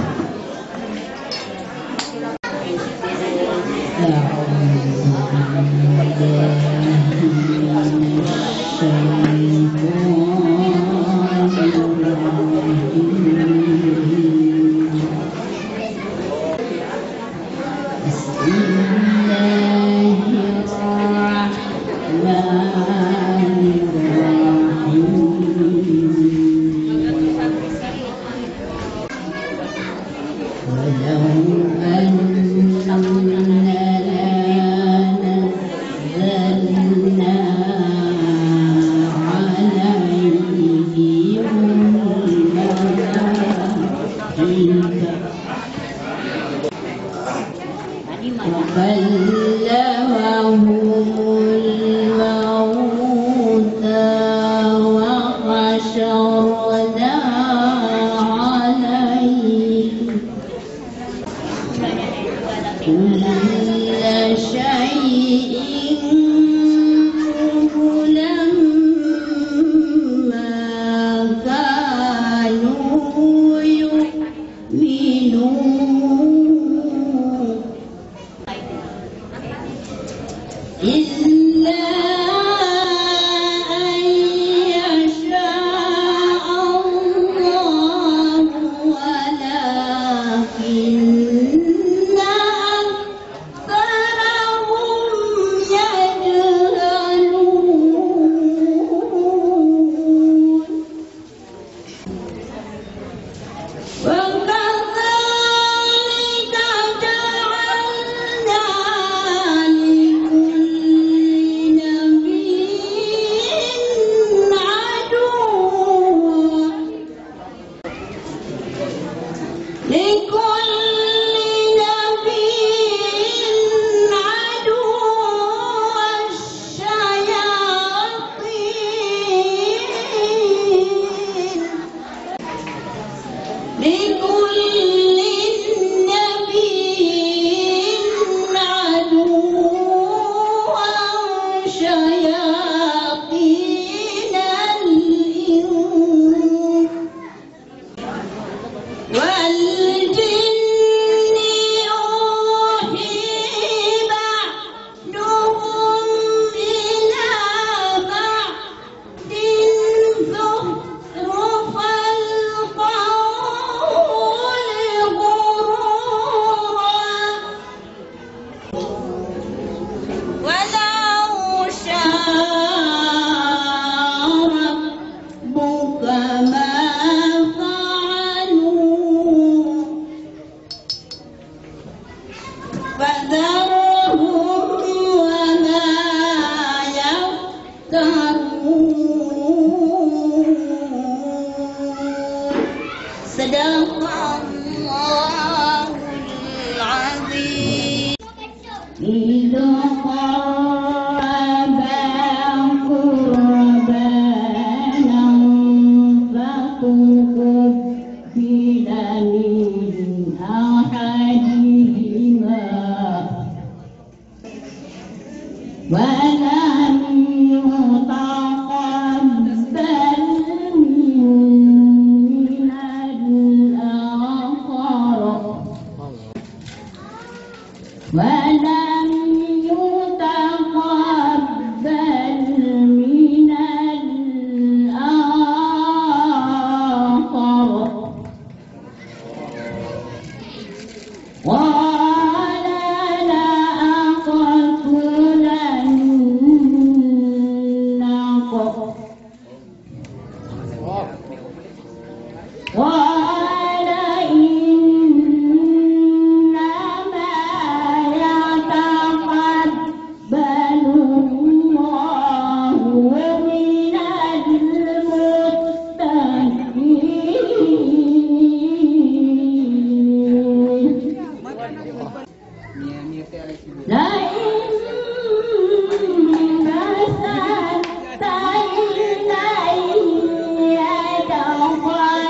ولم يتقبل من الآخر ولم يتقبل من الآخر قال لأقتلنك قال إنما يتقبل الله من المتقين لئن بسطت إلي يدك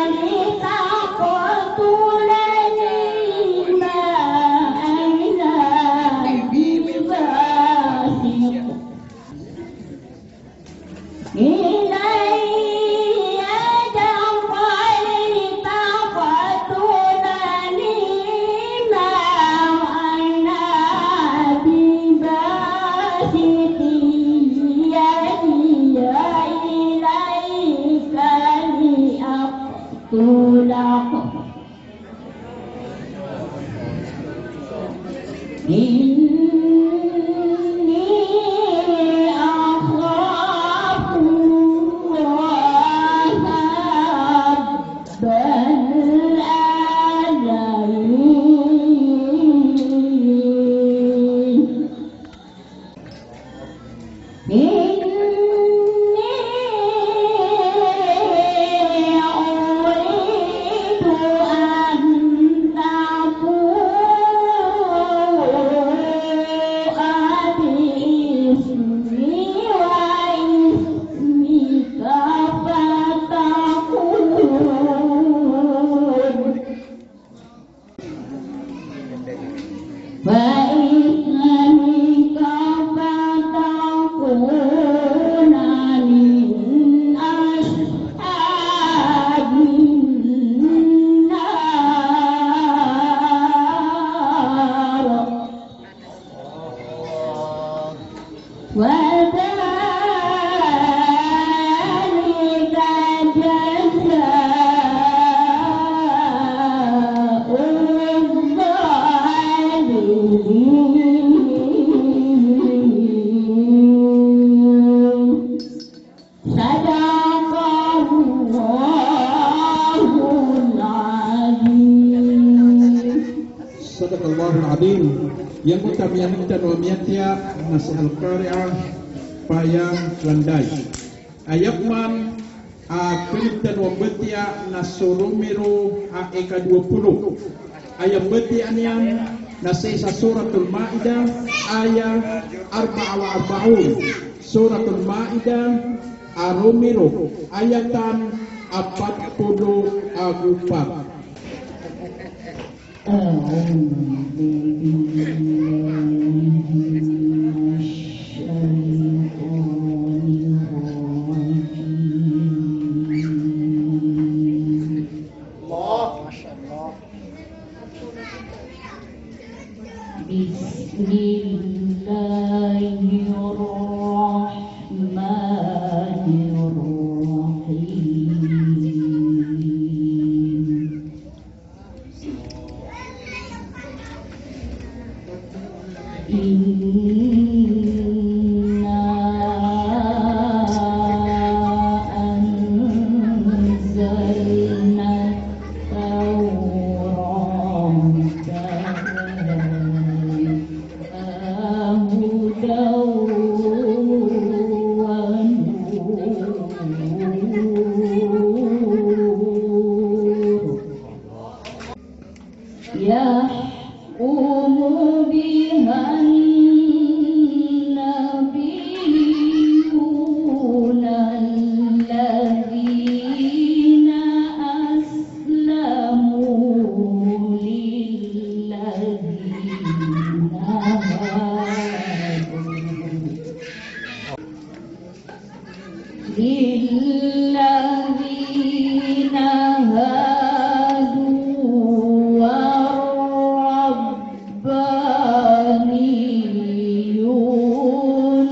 لتقتلني ما أنا بباسط إلي يدك لتقتلني ما أنا بباسط يدي إليك لأقتلك إني أخاف الله رب العالمين إني أريد أن تبوء بإثمي وإثمك فإثمك فتكون من أصحاب النار وذلك جزاء الظالمين صدق الله العظيم Sadaqallahul Azim. Yang utamiankan wa miatia nasihal qari'ah payang landai. Ayatman kelitan wa betia nasurumiru eka 20. Ayat betian yang nasisa suratul Maidah ayat 44. Suratul Maidah arumiru ayatan 44. أعوذ بالله من الشيطان الرجيم بسم الله الرحمن الرحيم إن للذين هادوا والربانيون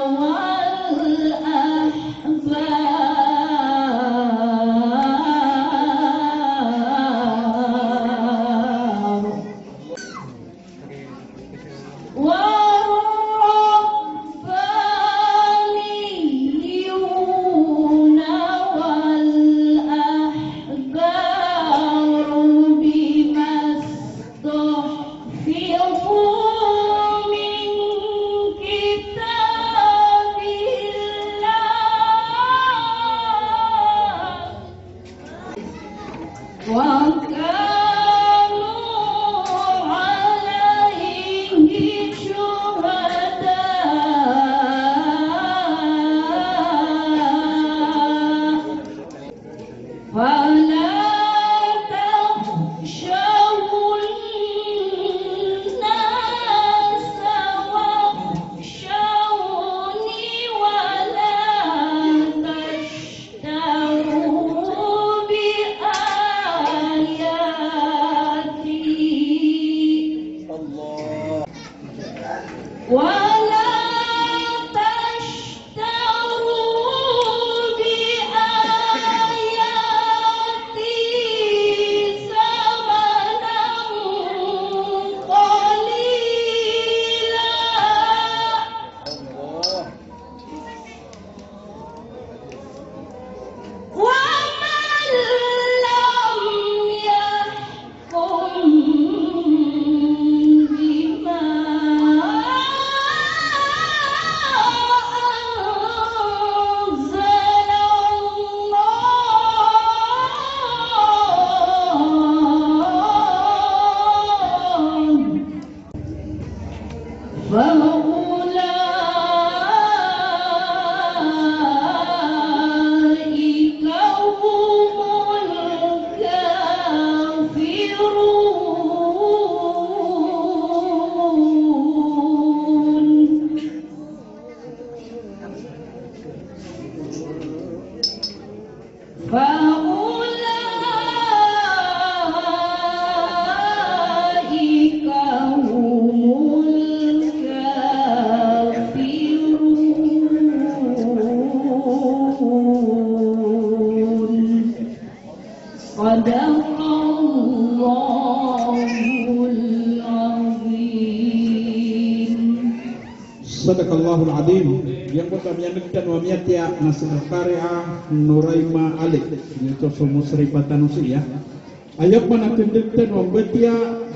Sadaqallahul Azim. Yang pertama menyanyikan wa miyatia nasr qari'ah Nuraima Alik itu musrifat tanusi ya. Ayat mana kendekten wa betia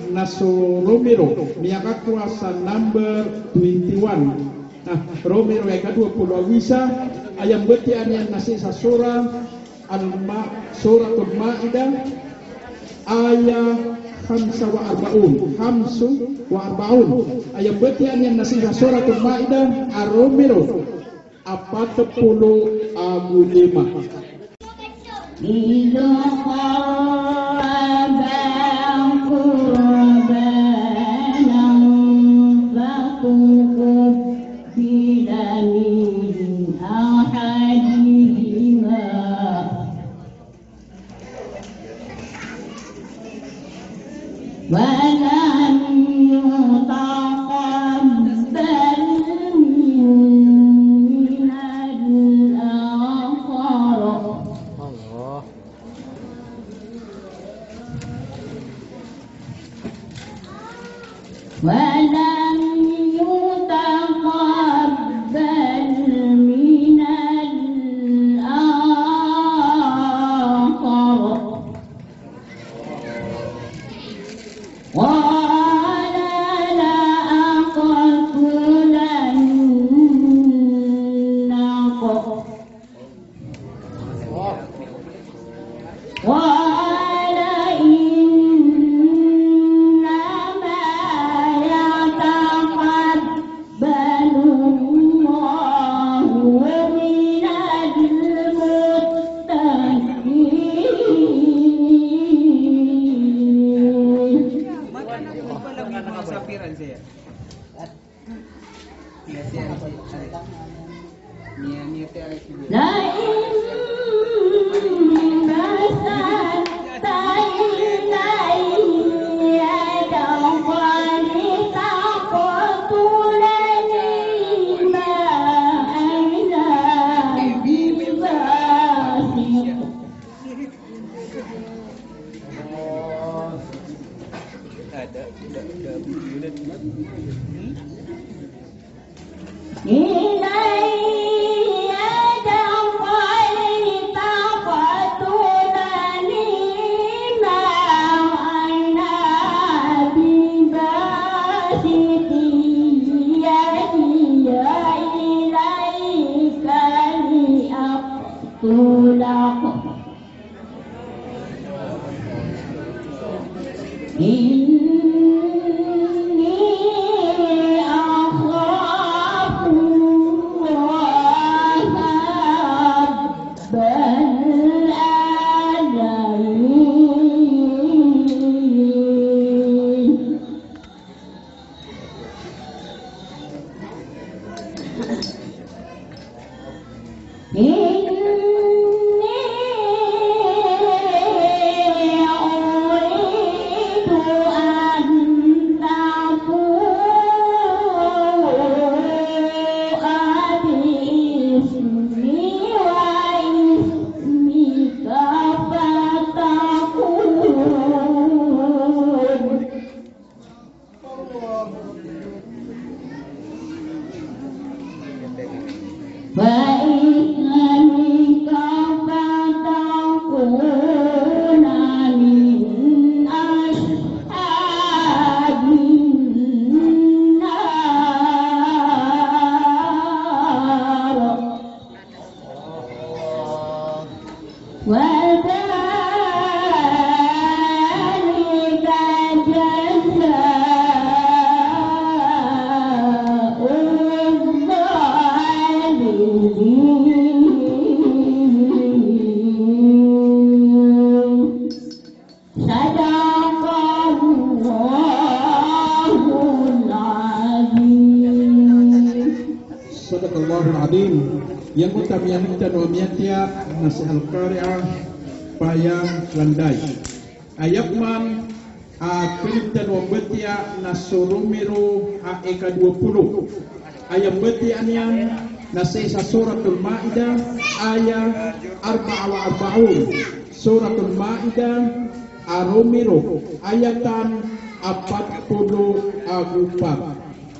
nasu Romero miaka kuasa number 21. Nah, Romero yang ke-20 bisa ayat betian yang nasi surah suratul Maidah ayat khamsa wa arba'un ayat betian yang nasi suratul Maidah Ar-Romero 45. إذا قربا قربانا فتقبل من أحدهما ولم يتقبل من الآخر ولم يتقبل من الآخر قال لأقتلنك قال إنما يتقبل الله من المتقين. لا تلق إني أخاف الله رب العالمين أريد أن تبوء بإثمي وإثمك فإنك فتكون من أصحاب النار وذلك جزاء الظالمين صدق الله العظيم Sadaqallahul Azim. Yang utamianita no miatia nasi al-qari'ah payang landai. Ayatman kelitan wa betia nasurumiru eka 20. Ayat betiannya nasi suratul Maidah ayat 44. Suratul Maidah arumiru ayatan 44.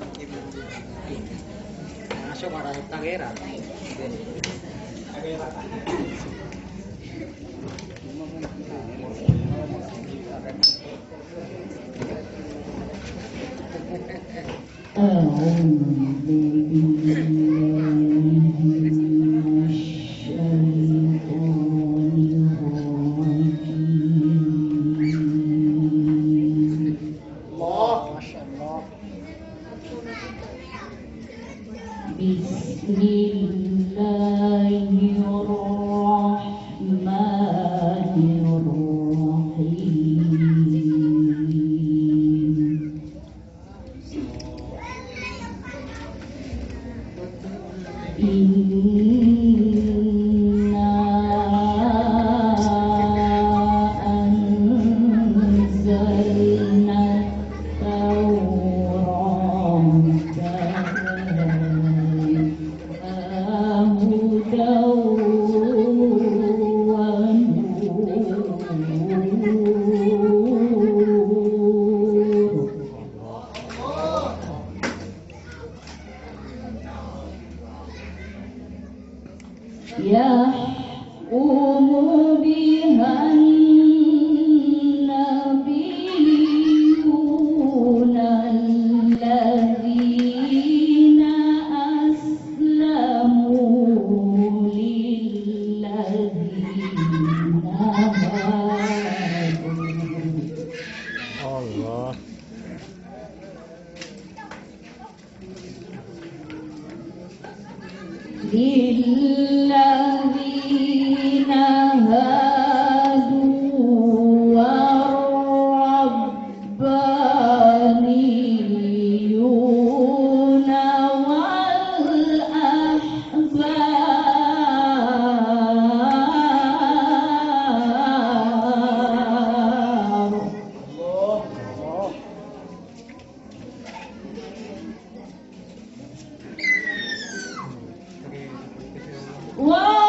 Masuk para tagera. يحكم بها النبيون الذين أسلموا للذين هادوا للذين هادوا والربانيون والأحبار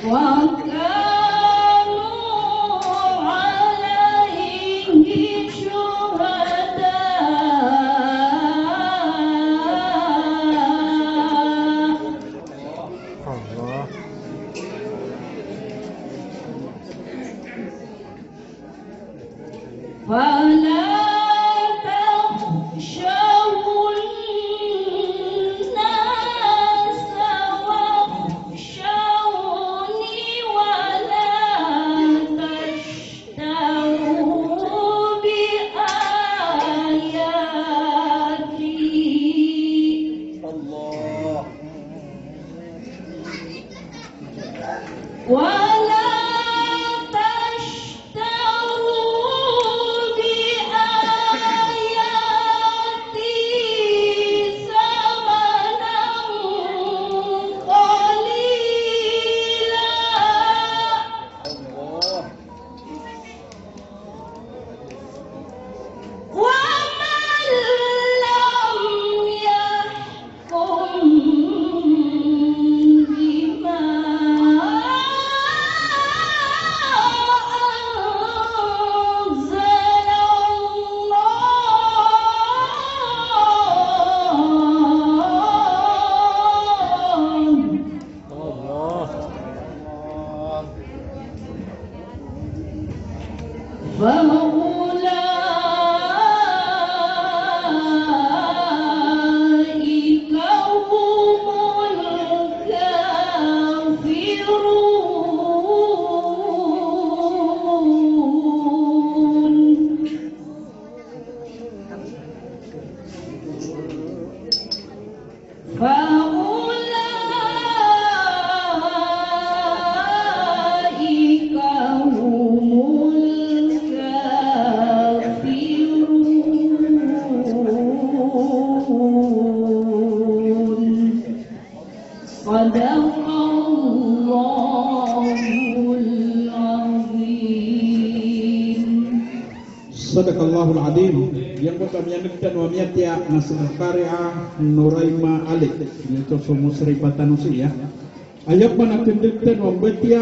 Sadaqallahul Adzim. Yang kami yanukkan wa miyatia nasr qari'ah Nuraima Alik itu semua seripatan usia. Ayat mana kendektan wa betia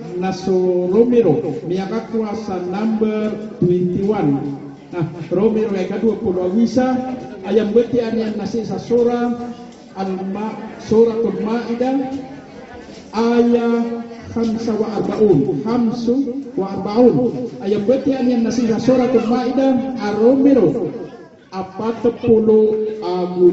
naso Romero miaka kuasa number 21. Nah, Romero yang ke-20 wisa ayam betia yang nasi surah suratul Maidah ayat 45 ayat betian yang nasihat suratul Maidah Ar-Romero 45.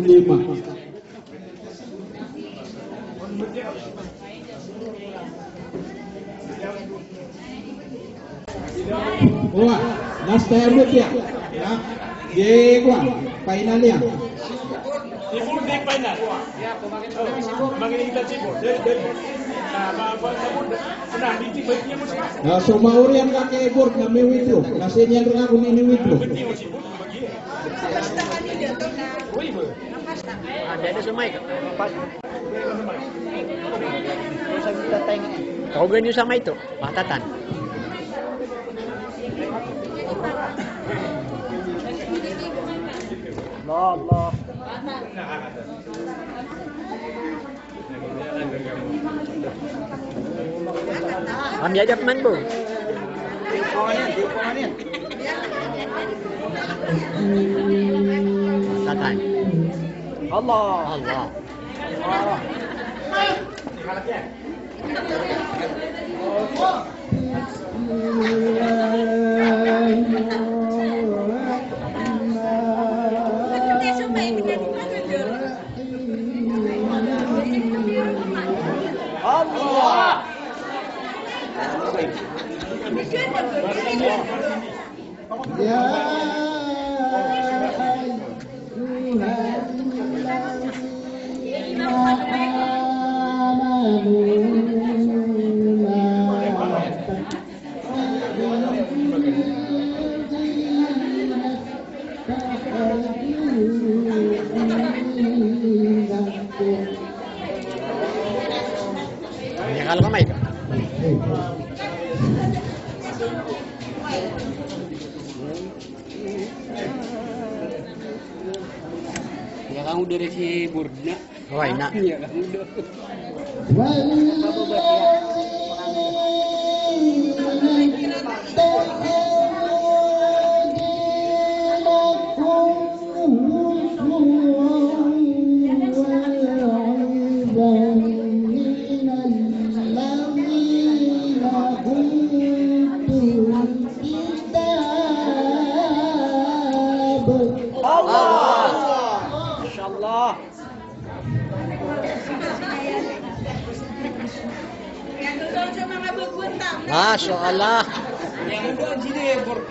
Wah, nastaya betia ya. Ye kwa finalnya. Sibuk di final. Ya, kemarin kita sibuk. Nah, semua orang kakek bor na may witro. Kasi niya rin ako ni witro. Ada sumay ka. Kau ganyo sa may ito, patatan. Allah. Kami ajak man po. Patatan. Allah. Allah. Kalau kamay ka. Ya kamu dari si Burna. Why na? Ya kamu udah. Masya Allah. Yang muda sini ya, Bor.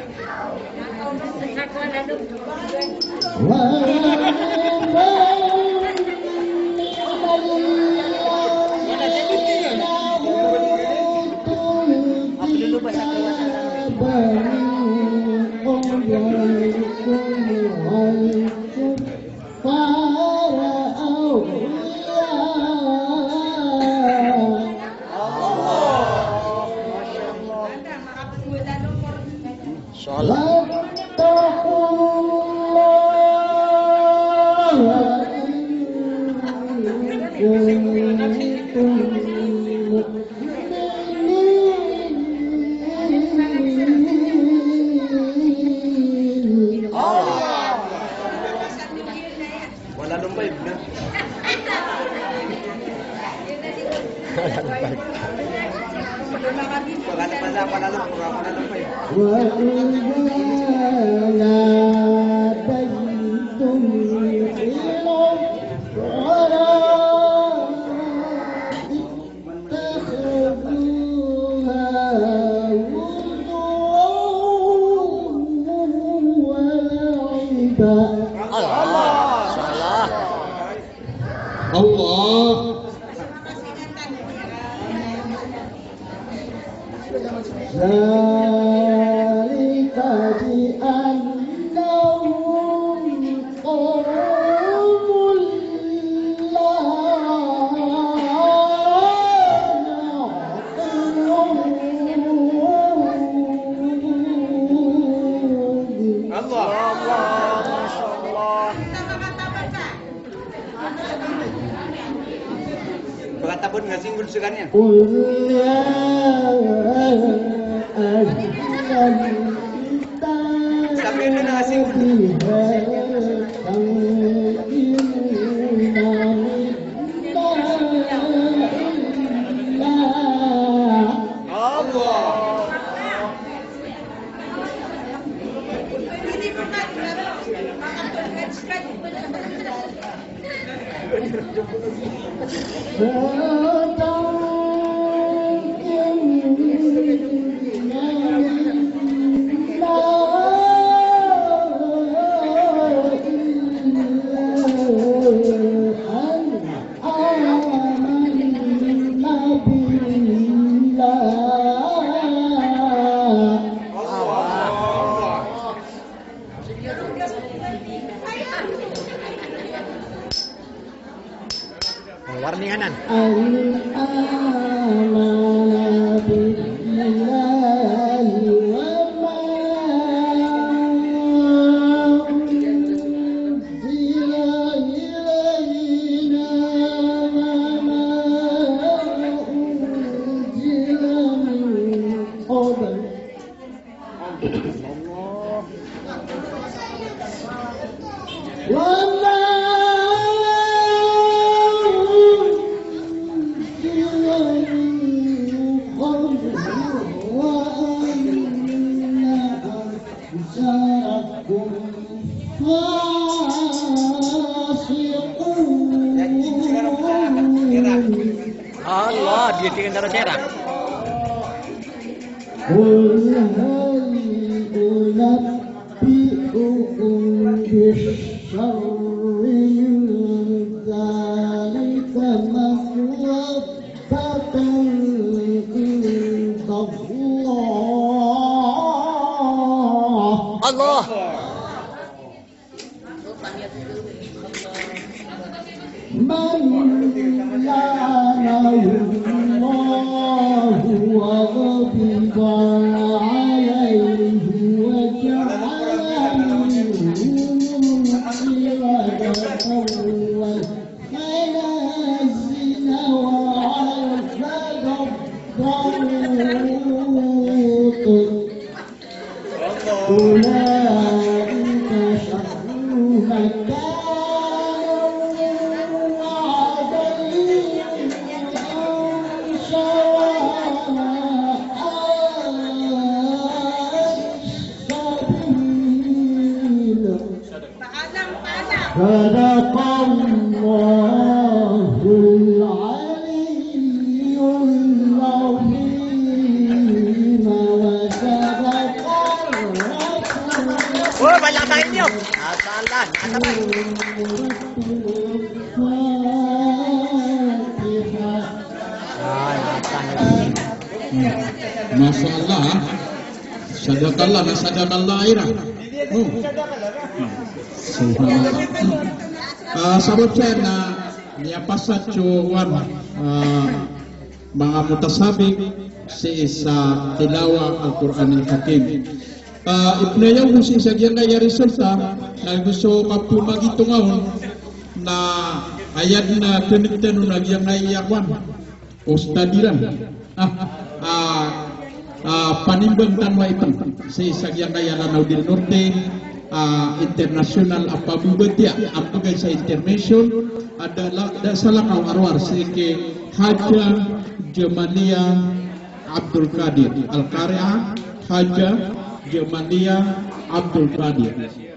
Sholat. Wala lumbay, benar. Wala lumbay. Allah. Salah. Allah. ذلك بأنهم قوم لا يعقلون Allah. Masya Allah. Berkata pun nggak singgul sekannya. قل يا أهل الكتاب Tapi ini nggak singgul. Warninganan. Allah, dia bikin darah cerak. قل هل أنبئكم بالشر من ذلك مثوبة عند الله Allah. من لعنه الله وغضب عليه وجعل منهم قردة والخنازير وعبد الطاغوت أولئك شر مكانا وأضل سبيل صدق الله العلي العظيم kapal. Masya Allah. Sadakallah na sadakallah ira. Oh. Subhanallah. Sabab saya na niapasa cuan mga mutasabik si isa tilawa Al-Quran Al-Hakim. Ipnayaw mo si isa gyang kaya resulta na gusto kapumagitungahon na ayat na tinigtano na gyang kayakwan o stadiran. Panimbang tanwa ito sa isang yang kaya Lanao del Norte international apabubatia apagay sa intermission ada sa Lanao arwar sige Haja Jamalia Abdul Qadir Al-Qari'ah Haja Jamalia Abdul Qadir